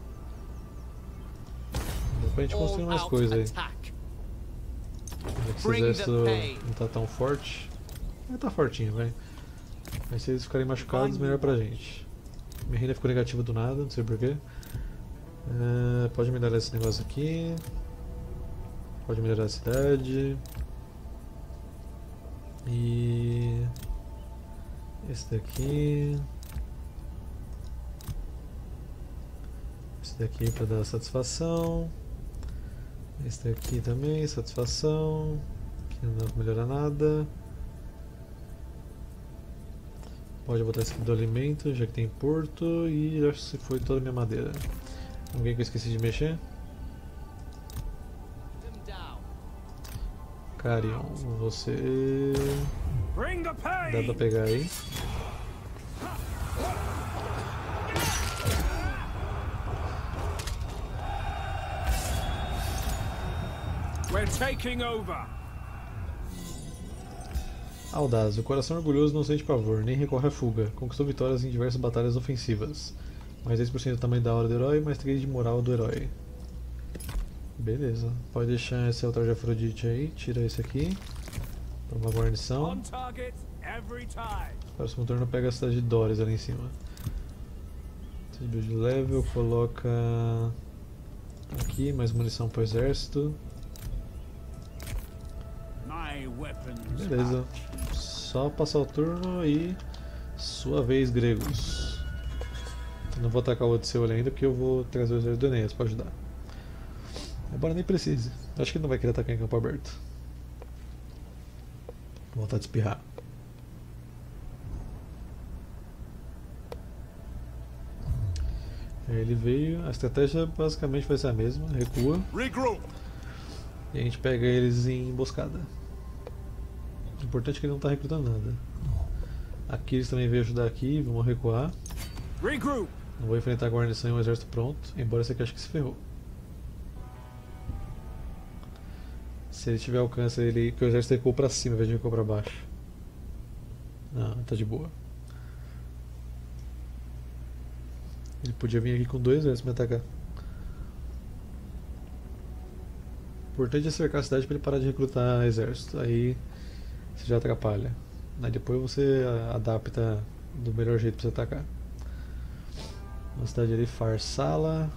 Dá pra gente construir All mais out coisa aí. attack. Esse Bring the exército pain. não tá tão forte. Vai tá fortinho, vai. Mas se eles ficarem machucados, melhor pra gente. Minha renda ficou negativa do nada, não sei porquê. Uh, pode melhorar esse negócio aqui. Pode melhorar a cidade. E esse daqui. Esse daqui para dar satisfação. Esse daqui também, satisfação. Aqui não dá pra melhorar nada. Pode botar esse aqui do alimento, já que tem porto. E já se foi toda a minha madeira. Alguém que eu esqueci de mexer? Carion, você... Bring the pain. Dá pra pegar aí. We're taking over. Audaz, o coração orgulhoso não sente pavor, nem recorre à fuga. Conquistou vitórias em diversas batalhas ofensivas. Mais dez por cento do tamanho da aura do herói, mais três de moral do herói. Beleza. Pode deixar esse altar de Afrodite aí. Tira esse aqui. Para uma guarnição. On target every time. Próximo turno pega a cidade de Doris ali em cima. Subiu de level, coloca aqui, mais munição para o exército. My weapons. Beleza. Só passar o turno e sua vez, gregos. Não vou atacar o Odisseu ali ainda porque eu vou trazer o exército do Enéas para ajudar. Embora nem precise. Acho que ele não vai querer atacar em campo aberto. Vou voltar a espirrar. Aí ele veio. A estratégia basicamente vai ser a mesma. Recua. Regroup. E a gente pega eles em emboscada. O importante é que ele não está recrutando nada. Aqui eles também veio ajudar aqui. Vamos recuar. Regroup. Não vou enfrentar a guarnição e um exército pronto. Embora esse aqui acho que se ferrou. Se ele tiver alcance, ele que o exército recuou pra cima ao invés de recuar pra baixo. Não, tá de boa. Ele podia vir aqui com dois exércitos me atacar. O importante é cercar a cidade pra ele parar de recrutar exército. Aí você já atrapalha. Aí depois você adapta do melhor jeito pra você atacar. Uma cidade ali, Farsala.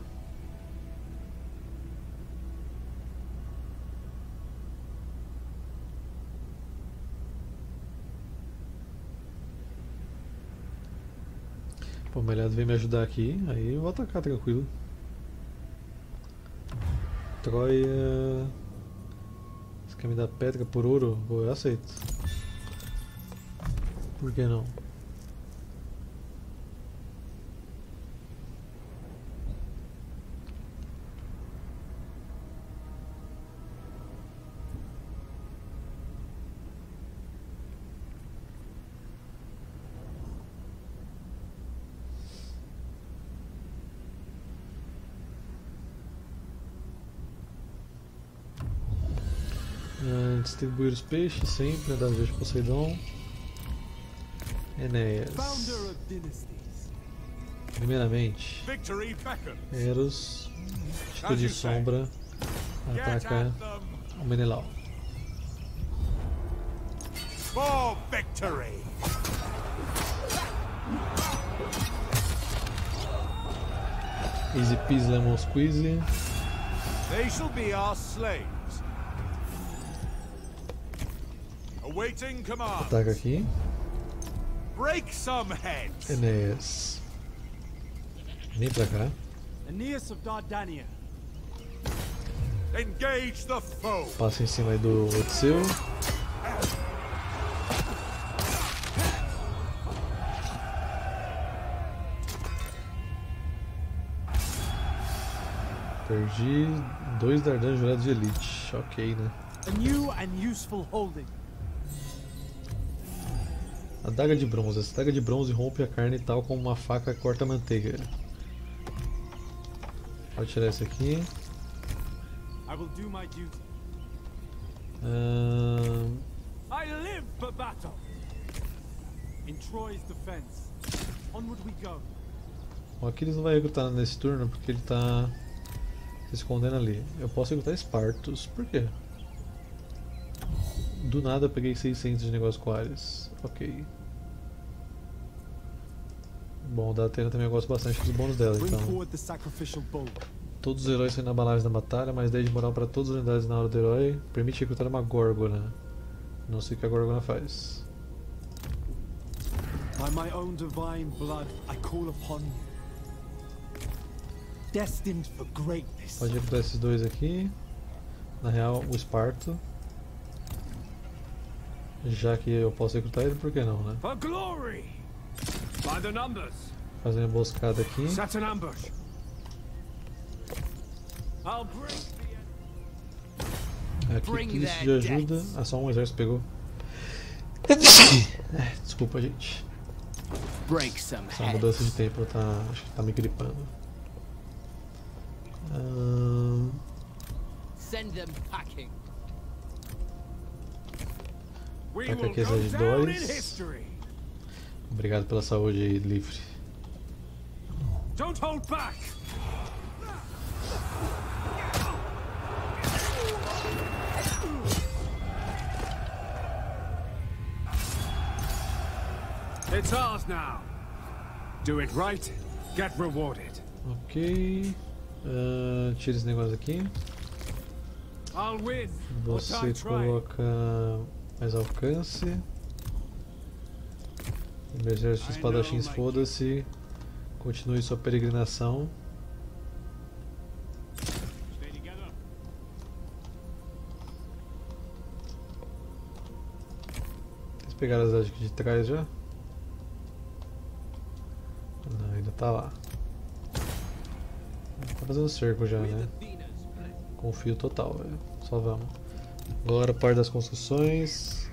Pô, o Melhado vem me ajudar aqui, aí eu vou atacar tranquilo. Troia. Você quer me dar pedra por ouro? Pô, eu aceito. Por que não? Distribuir os peixes sempre, das vezes de Poseidon. Enéas. Founder of dynasties. Primeiramente, Victory beckons. Eros, Atitude de Sombra, ataca o Menelau. For victory. Easy peasy lemon squeezy. They shall be our slaves. Awaiting command. Ataca aqui. Break some heads. Enéas. Vem pra cá. Aeneas of Dardania. Engage the foe. Passa em cima aí do Odisseu. Perdi dois Dardan jurados de elite. Ok, né? A new and useful holding. Adaga de bronze. Essa adaga de bronze rompe a carne tal como uma faca corta a manteiga. Pode tirar esse aqui. I will do my duty. Ahn, I live for battle. In Troy's defense. Onward we go. O Aquiles não vai recrutar nesse turno porque ele tá se escondendo ali. Eu posso recrutar Espartos. Por quê? Do nada eu peguei seiscentos de negócio com Ares. Ok. Bom, da Atena também eu gosto bastante dos bônus dela, Bring então. forward the sacrificial bull. Todos os heróis são inabaláveis na batalha, mais dez de moral para todas as unidades na hora do herói. Permite recrutar uma Górgona. Não sei o que a Górgona faz. By my own divine blood, I call upon you. Destined for greatness. Pode recrutar esses dois aqui. Na real, o Esparto. Já que eu posso recrutar ele, por que não, né? For glory. By the numbers. Fazer uma emboscada aqui. Set an ambush. I'll break the Aqui, Bring isso their de ajuda. debts. Ah, só um exército pegou. É, desculpa, gente. break some Essa heads. mudança de tempo tá, acho que tá me gripando. Ahn, Send them packing. We Taca will aqui go esses down in dois. history. Obrigado pela saúde aí, livre. Don't hold back. It's ours now. Do it right, get rewarded. Ok. Ah, tira esse negócio aqui. I'll win. or Você die trying. coloca mais alcance. O meu exército de espadachins, foda-se. Continue sua peregrinação. Stay together. Vocês pegaram as aqui de trás já? Não, ainda tá lá. Tá fazendo cerco já, né? Confio total, velho. Só vamos. Agora, parte das construções.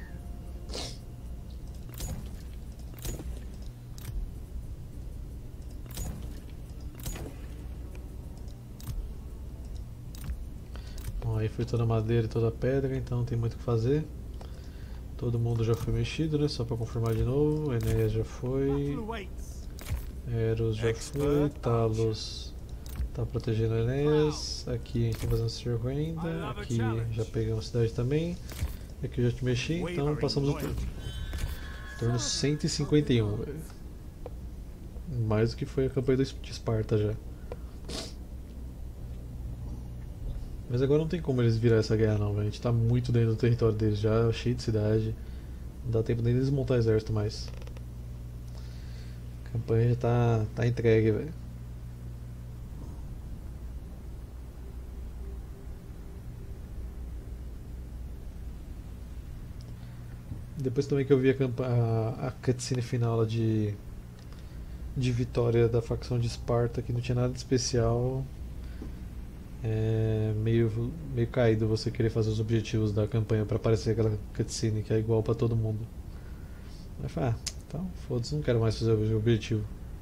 Bom, aí foi toda a madeira e toda a pedra, então não tem muito o que fazer. Todo mundo já foi mexido, né? Só pra confirmar de novo. Enéas já foi. Battle waits. Eros já foi. Talos tá protegendo Enéas. Aqui a gente tá fazendo cerco ainda. Aqui já pegamos a cidade também. Aqui eu já te mexi, então passamos o turno. Turno cento e cinquenta e um, velho. Mais do que foi a campanha de Esparta já. Mas agora não tem como eles virar essa guerra não, velho. A gente tá muito dentro do território deles já, cheio de cidade. Não dá tempo nem de desmontar exército mais. A campanha já tá, tá entregue, velho. Depois também que eu vi a, campa a, a cutscene final lá de, de vitória da facção de Esparta, que não tinha nada de especial. É meio, meio caído você querer fazer os objetivos da campanha pra aparecer aquela cutscene que é igual pra todo mundo. Aí fala, ah, então foda-se, não quero mais fazer o objetivo.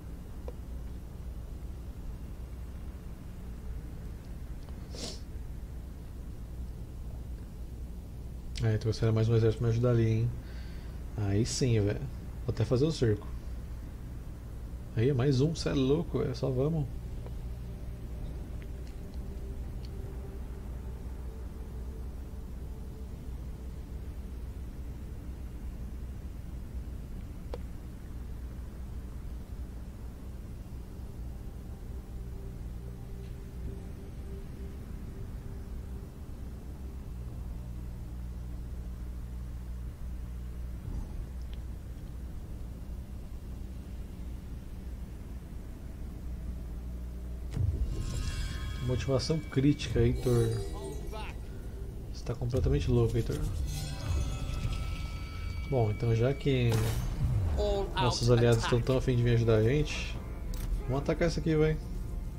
Aí trouxeram mais um exército pra me ajudar ali, hein. Aí sim, velho. Vou até fazer o cerco. Aí, mais um, cê é louco, velho. Só vamos. Motivação crítica, Heitor. Você tá completamente louco, Heitor. Bom, então já que nossos aliados estão tão a fim de vir ajudar a gente, vamos atacar isso aqui, vai.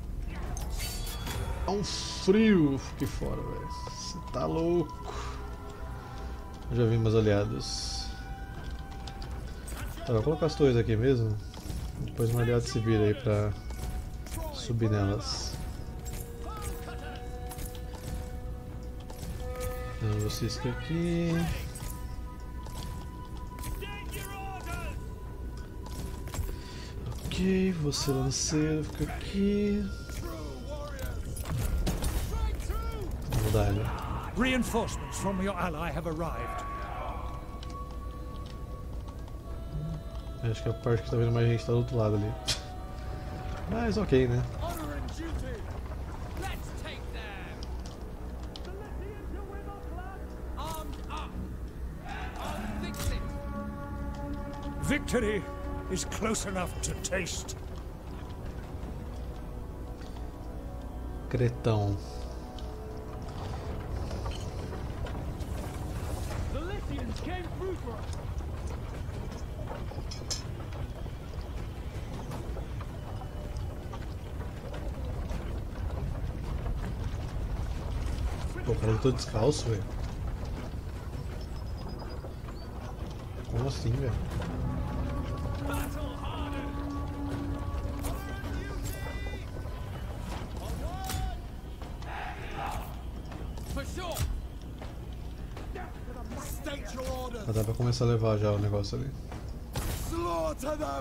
Tá um frio aqui fora, velho. Você tá louco. Já vi meus aliados. Tá, vou colocar as torres aqui mesmo. Depois um aliado se vira aí pra subir nelas. Vocês ficam aqui. Ok, você lanceiro fica aqui. Vamos dar ele. Reinforcements from your ally have arrived. Acho que a parte que tá vendo mais gente tá do outro lado ali. Mas ok, né? Honor and duty. Let's take them. Armed up. I'll fix it. Victory is close enough to taste. Cretão. The Lycians came through for us. cara lutou descalço, velho. Como assim, velho? Já dá pra começar a levar já o negócio ali. Slaughter them!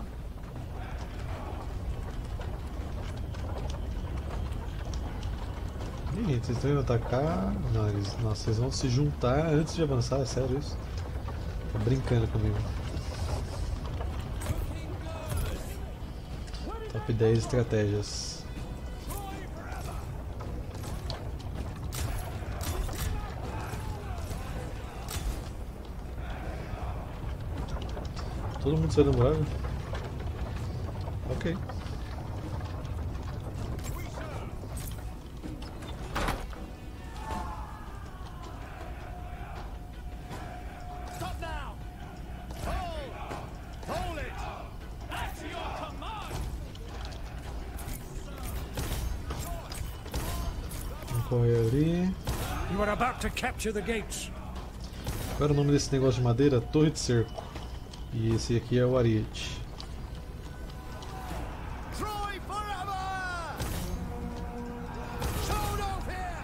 Ih, vocês estão indo atacar? Não, eles, nossa, vocês vão se juntar antes de avançar, é sério isso? Tá brincando comigo. Top dez estratégias. Todo mundo saiu da muralha? Ok. Stop now! Hold! Hold it! At your command! Vamos correr ali. You are about to capture the gates. Qual era o nome desse negócio de madeira? Torre de cerco. E esse aqui é o ariete. Troy forever! Show no fear!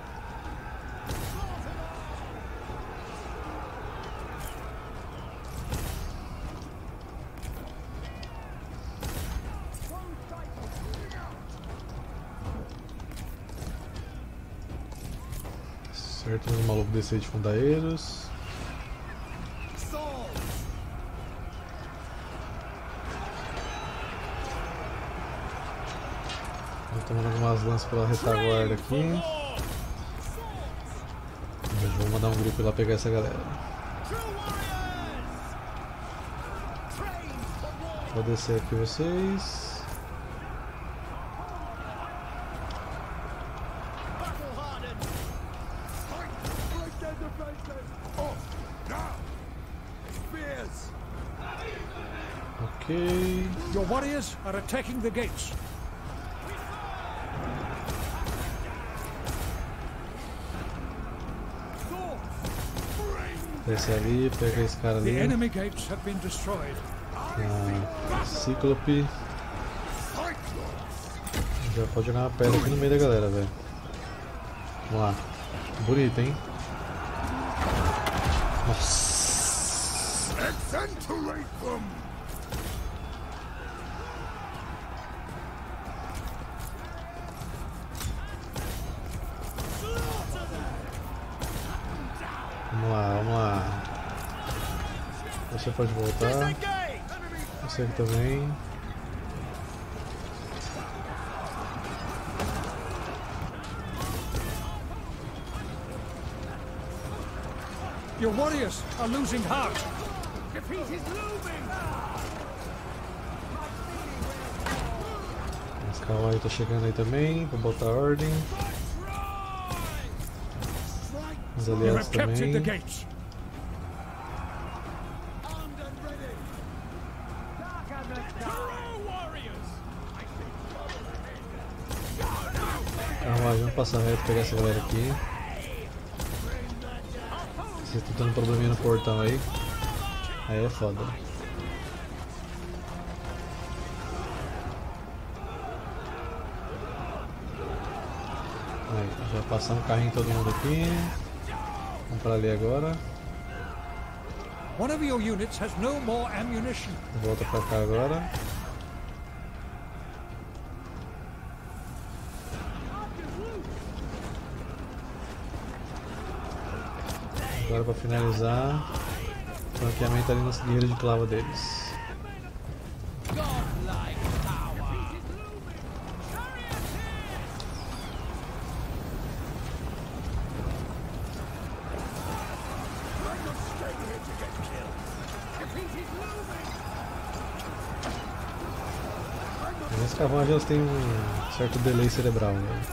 Certo, os malucos descer de fundaeiros. Tomando algumas lanças pela retaguarda aqui. Mas vou mandar um grupo lá pegar essa galera. Vou descer aqui vocês. Ok. Your warriors are attacking the gates. Desce ali, pega esse cara The ali. enemy gates have been destroyed. Ah, Cíclope. Já pode jogar uma pedra aqui no meio da galera, velho. Vamos lá. Bonito, hein? Nossa. Accentuate them! Vamos lá, vamos lá. Você pode voltar. Você aqui também. Your warriors are losing heart. Mas calma aí, tô chegando aí também. Vou botar ordem. Os You aliados have captured the também. gates. Calma lá, vamos passar reto, pegar essa galera aqui. Vocês estão tendo probleminha no portão aí. Aí é foda. Aí, já passamos o carrinho em todo mundo aqui. Vamos para ali agora. One of your units has no more ammunition. Volta pra cá agora. Agora para finalizar, o flanqueamento ali nos guerreiros de clava deles. As cavalas elas têm um certo delay cerebral, né?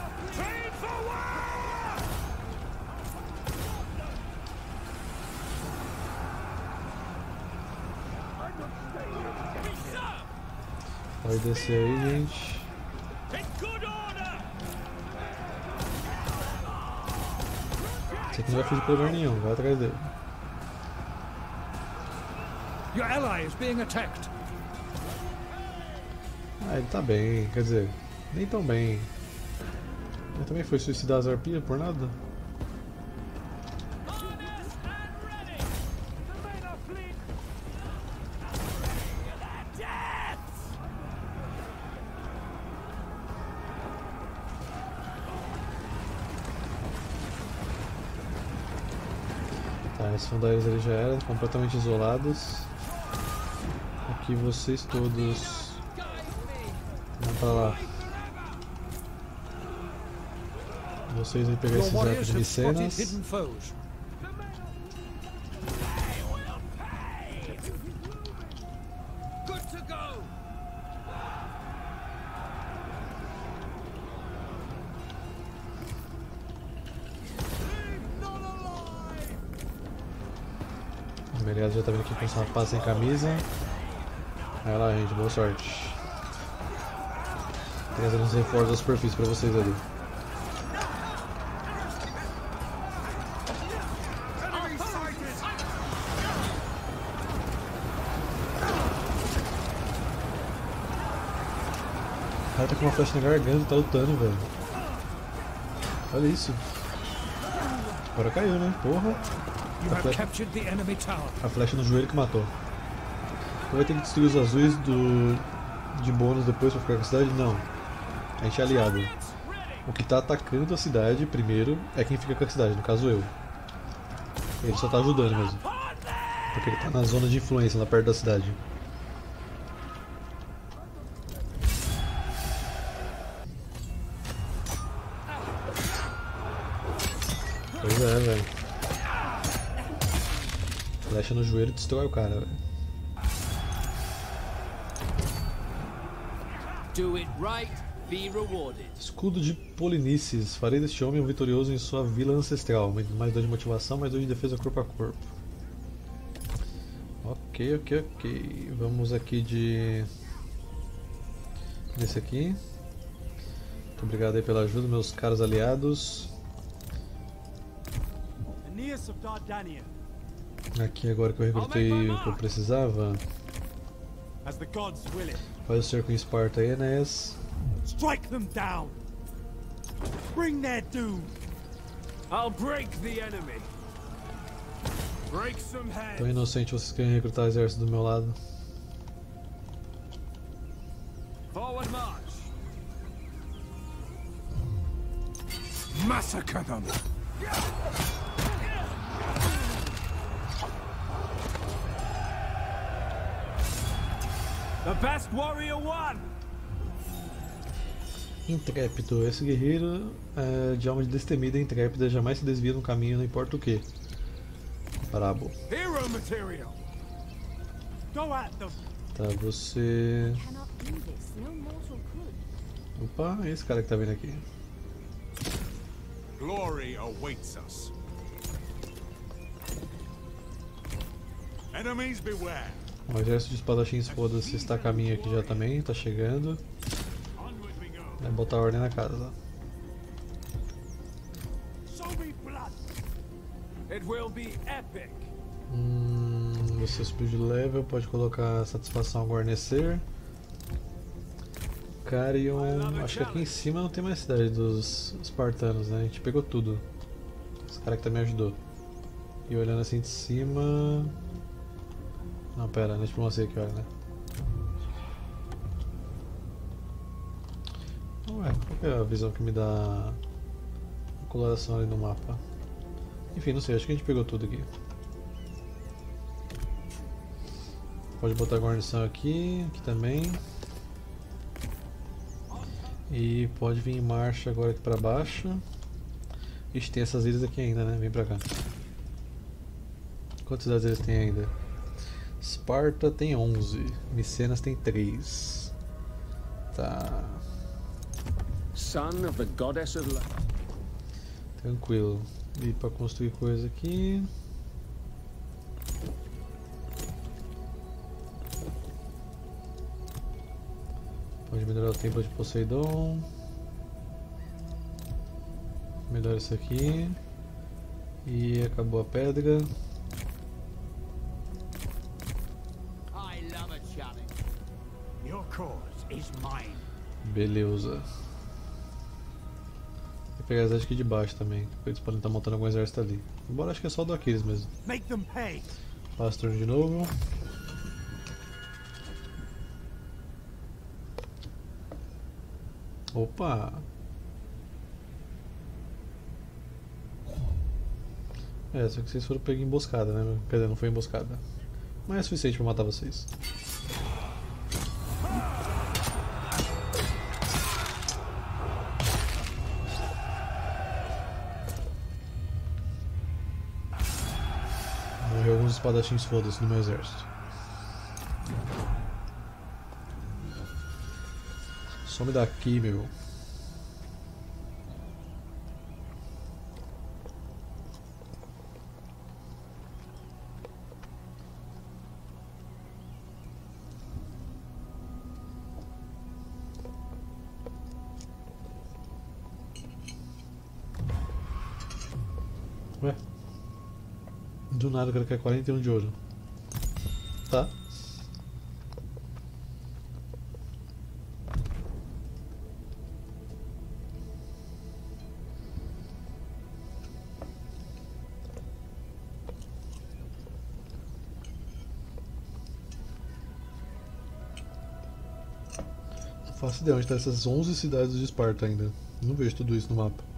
Pode descer aí, gente. Esse aqui não vai fugir pra lugar nenhum, vai atrás dele. Your ally is being attacked. Ah, ele tá bem, quer dizer, nem tão bem. Ele também foi suicidar as arpias por nada? Tá, esses fundaeiros ali já eram completamente isolados. Aqui vocês todos vão pra lá. Vocês vão pegar Your esses arcos warriors de have spotted micenas. hidden foes. Good to go. O Melias já tá vindo aqui com essa rapaz sem camisa. Vai lá, gente, boa sorte. Trazendo uns reforços da superfície pra vocês ali. O cara tá com uma flecha na garganta e tá lutando, velho. Olha isso. Agora caiu, né? Porra. You A have flecha, captured the enemy tower. a flecha no joelho que matou. Então vai ter que destruir os azuis do, de bônus depois pra ficar com a cidade? Não. A gente é aliado. O que tá atacando a cidade primeiro é quem fica com a cidade, no caso eu. Ele só tá ajudando mesmo. Porque ele tá na zona de influência, lá perto da cidade. Pois é, velho. Flecha no joelho destrói o cara, velho. Do it right, be rewarded. Escudo de Polinices. Farei deste homem um vitorioso em sua vila ancestral. Mais dois de motivação, mais dois de defesa corpo a corpo. Ok, ok, ok. Vamos aqui de... Desse aqui. Muito obrigado aí pela ajuda, meus caros aliados. Aeneas of Dardania, Aqui agora que eu recrutei o que eu precisava. as the gods will it. Faz o cerco em Esparta aí, Enéas. Strike them down. Bring their doom. I'll break the enemy. Break some heads. Tão inocente vocês querem recrutar o exército do meu lado. Forward march. Massacre them. The best warrior won. Intrépido. Esse guerreiro é, de alma de destemida e intrépida jamais se desvia no caminho, não importa o que. Parábola. Hero material. Go at them. Tá, você... Cannot do this. No mortal could. Opa, é esse cara que tá vindo aqui. Glory awaits us. Enemies beware. O exército de espadachins, foda-se, está a caminho aqui já também, tá chegando. Onward we go. Vai botar ordem na casa. Show me blood. It will be epic. Hum, você subiu de level, pode colocar satisfação ao guarnecer. Carion, acho que aqui em cima não tem mais cidade dos espartanos, né? A gente pegou tudo. Esse cara que também ajudou. E olhando assim de cima... Não, pera, na diplomacia aqui, olha, né? Ué, qual que é a visão que me dá a coloração ali no mapa? Enfim, não sei, acho que a gente pegou tudo aqui. Pode botar a guarnição aqui, aqui também. E pode vir em marcha agora aqui pra baixo. Ixi, tem essas ilhas aqui ainda, né? Vem pra cá. Quantas cidades eles têm ainda? Esparta tem onze, Micenas tem três. Tá. Son of the goddess of love. Tranquilo. E pra construir coisa aqui. Pode melhorar o templo de Poseidon. Melhora isso aqui. E acabou a pedra. I love a challenge. Your cause is mine. Beleza. Vou pegar exército aqui de baixo também, porque eles podem estar montando algum exército ali. Embora acho que é só o do Aquiles mesmo. Make them pay. Passa o turno de novo. Opa! É, só que vocês foram pegos em emboscada, né? Quer dizer, não foi emboscada. Mas é suficiente pra matar vocês. Morreu alguns espadachins, foda-se, no meu exército. Some daqui, meu. Ué? Do nada o cara quer quarenta e um de ouro. Tá. Não faço ideia onde estão essas onze cidades de Esparta ainda. Não vejo tudo isso no mapa.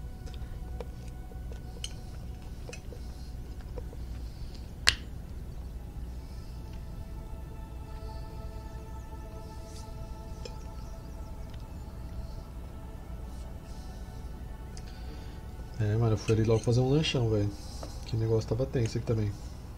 É, mano, eu fui ali logo fazer um lanchão, velho. Que negócio tava tenso aqui também.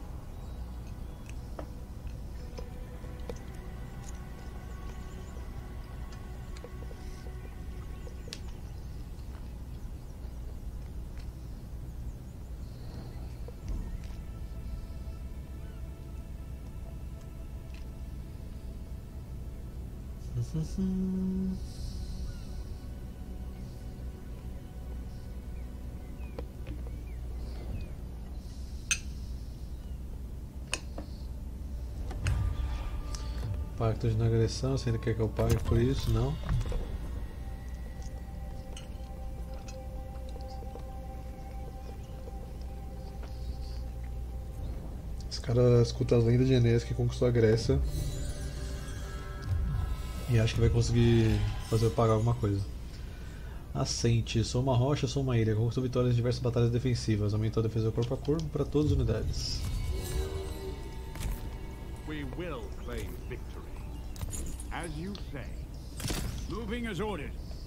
Pacto de não agressão, você ainda quer que eu pague por isso? Não. Esse cara escuta as lendas de Enéas que conquistou a Grécia e acha que vai conseguir fazer eu pagar alguma coisa. Assente, sou uma rocha, sou uma ilha, conquistou vitórias em diversas batalhas defensivas, aumentou a defesa corpo a corpo para todas as unidades. We will claim victory. As you say. Moving as ordered.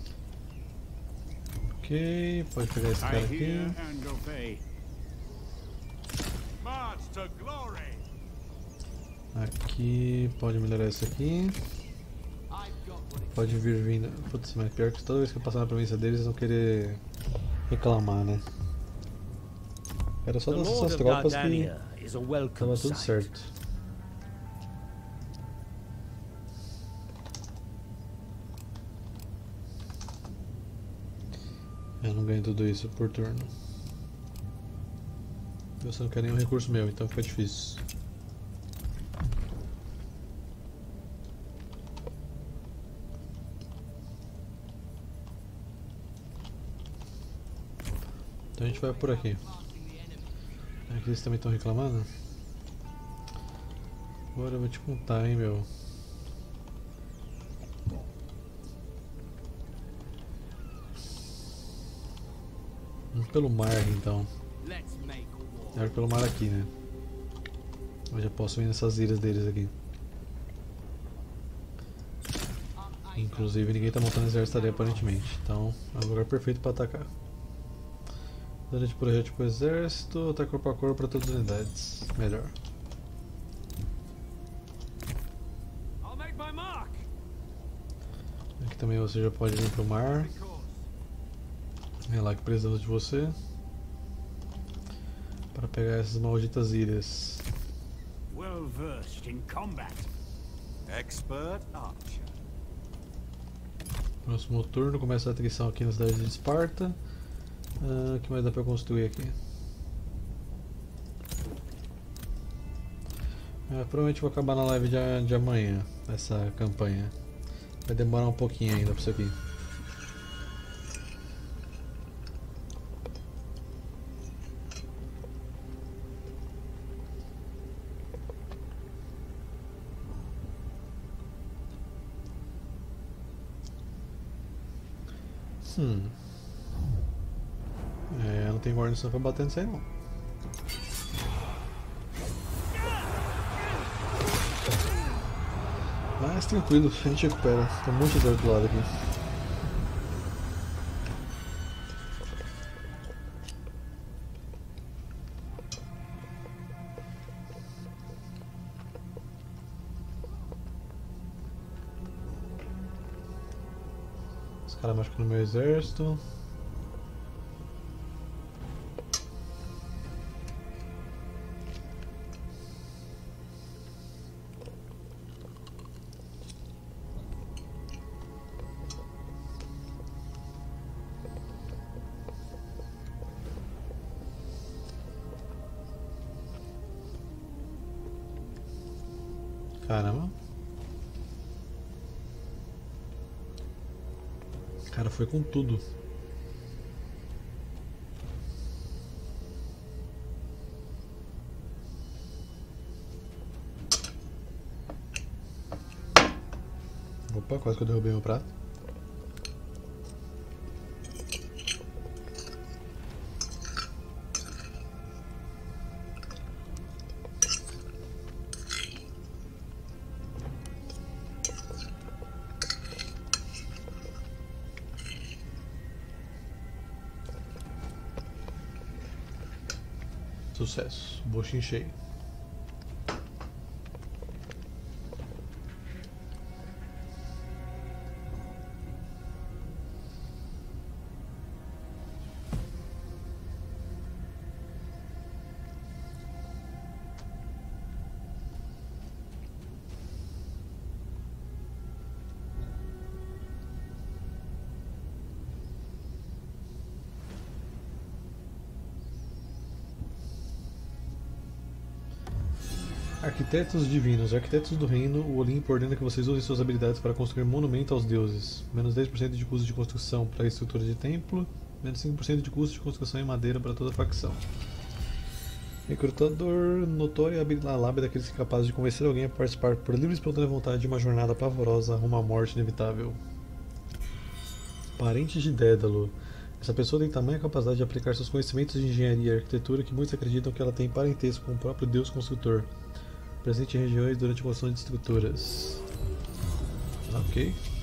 Ok, pode pegar esse cara I aqui. hear and obey. March to glory. Aqui, pode melhorar isso aqui. Pode vir vindo. Putz, mas pior que toda vez que eu passar na província deles eles vão querer reclamar, né? Era só dessas essas tropas que tava tudo certo. Eu não ganho tudo isso por turno. Você não quer nenhum recurso meu, então fica difícil. Então a gente vai por aqui. Aqui eles também estão reclamando? Agora eu vou te contar, hein, meu. Vamos pelo mar então. É pelo mar aqui, né? Eu já posso ir nessas ilhas deles aqui. Inclusive ninguém tá montando exército ali aparentemente. Então é o lugar perfeito para atacar. Dano de projétil pro exército, ataque corpo a corpo para todas as unidades. Melhor. Aqui também você já pode vir pro mar. É lá que precisamos de você para pegar essas malditas ilhas. Well versed in combat. Expert archer. Próximo turno começa a atrição aqui na cidade de Esparta. O uh, que mais dá para construir aqui? É, provavelmente vou acabar na live de, de amanhã, essa campanha. Vai demorar um pouquinho ainda pra isso aqui. Hum. É, não tem guarnição pra bater nisso aí não. Mas tranquilo, a gente recupera. Tem um monte de outro lado aqui. Os caras machucam no meu exército. Caramba. O cara foi com tudo. Opa, quase que eu derrubei meu prato. Sucesso, buchinho cheio. Arquitetos divinos, arquitetos do reino, o Olimpo ordena que vocês usem suas habilidades para construir monumento aos deuses. Menos dez por cento de custo de construção para a estrutura de templo, menos cinco por cento de custo de construção em madeira para toda a facção. Recrutador, notória a lábia daqueles capazes de convencer alguém a participar por livre e espontânea vontade de uma jornada pavorosa rumo à morte inevitável. Parente de Dédalo. Essa pessoa tem tamanha capacidade de aplicar seus conhecimentos de engenharia e arquitetura que muitos acreditam que ela tem parentesco com o próprio deus construtor. Presente em regiões durante a construção de estruturas. Ok.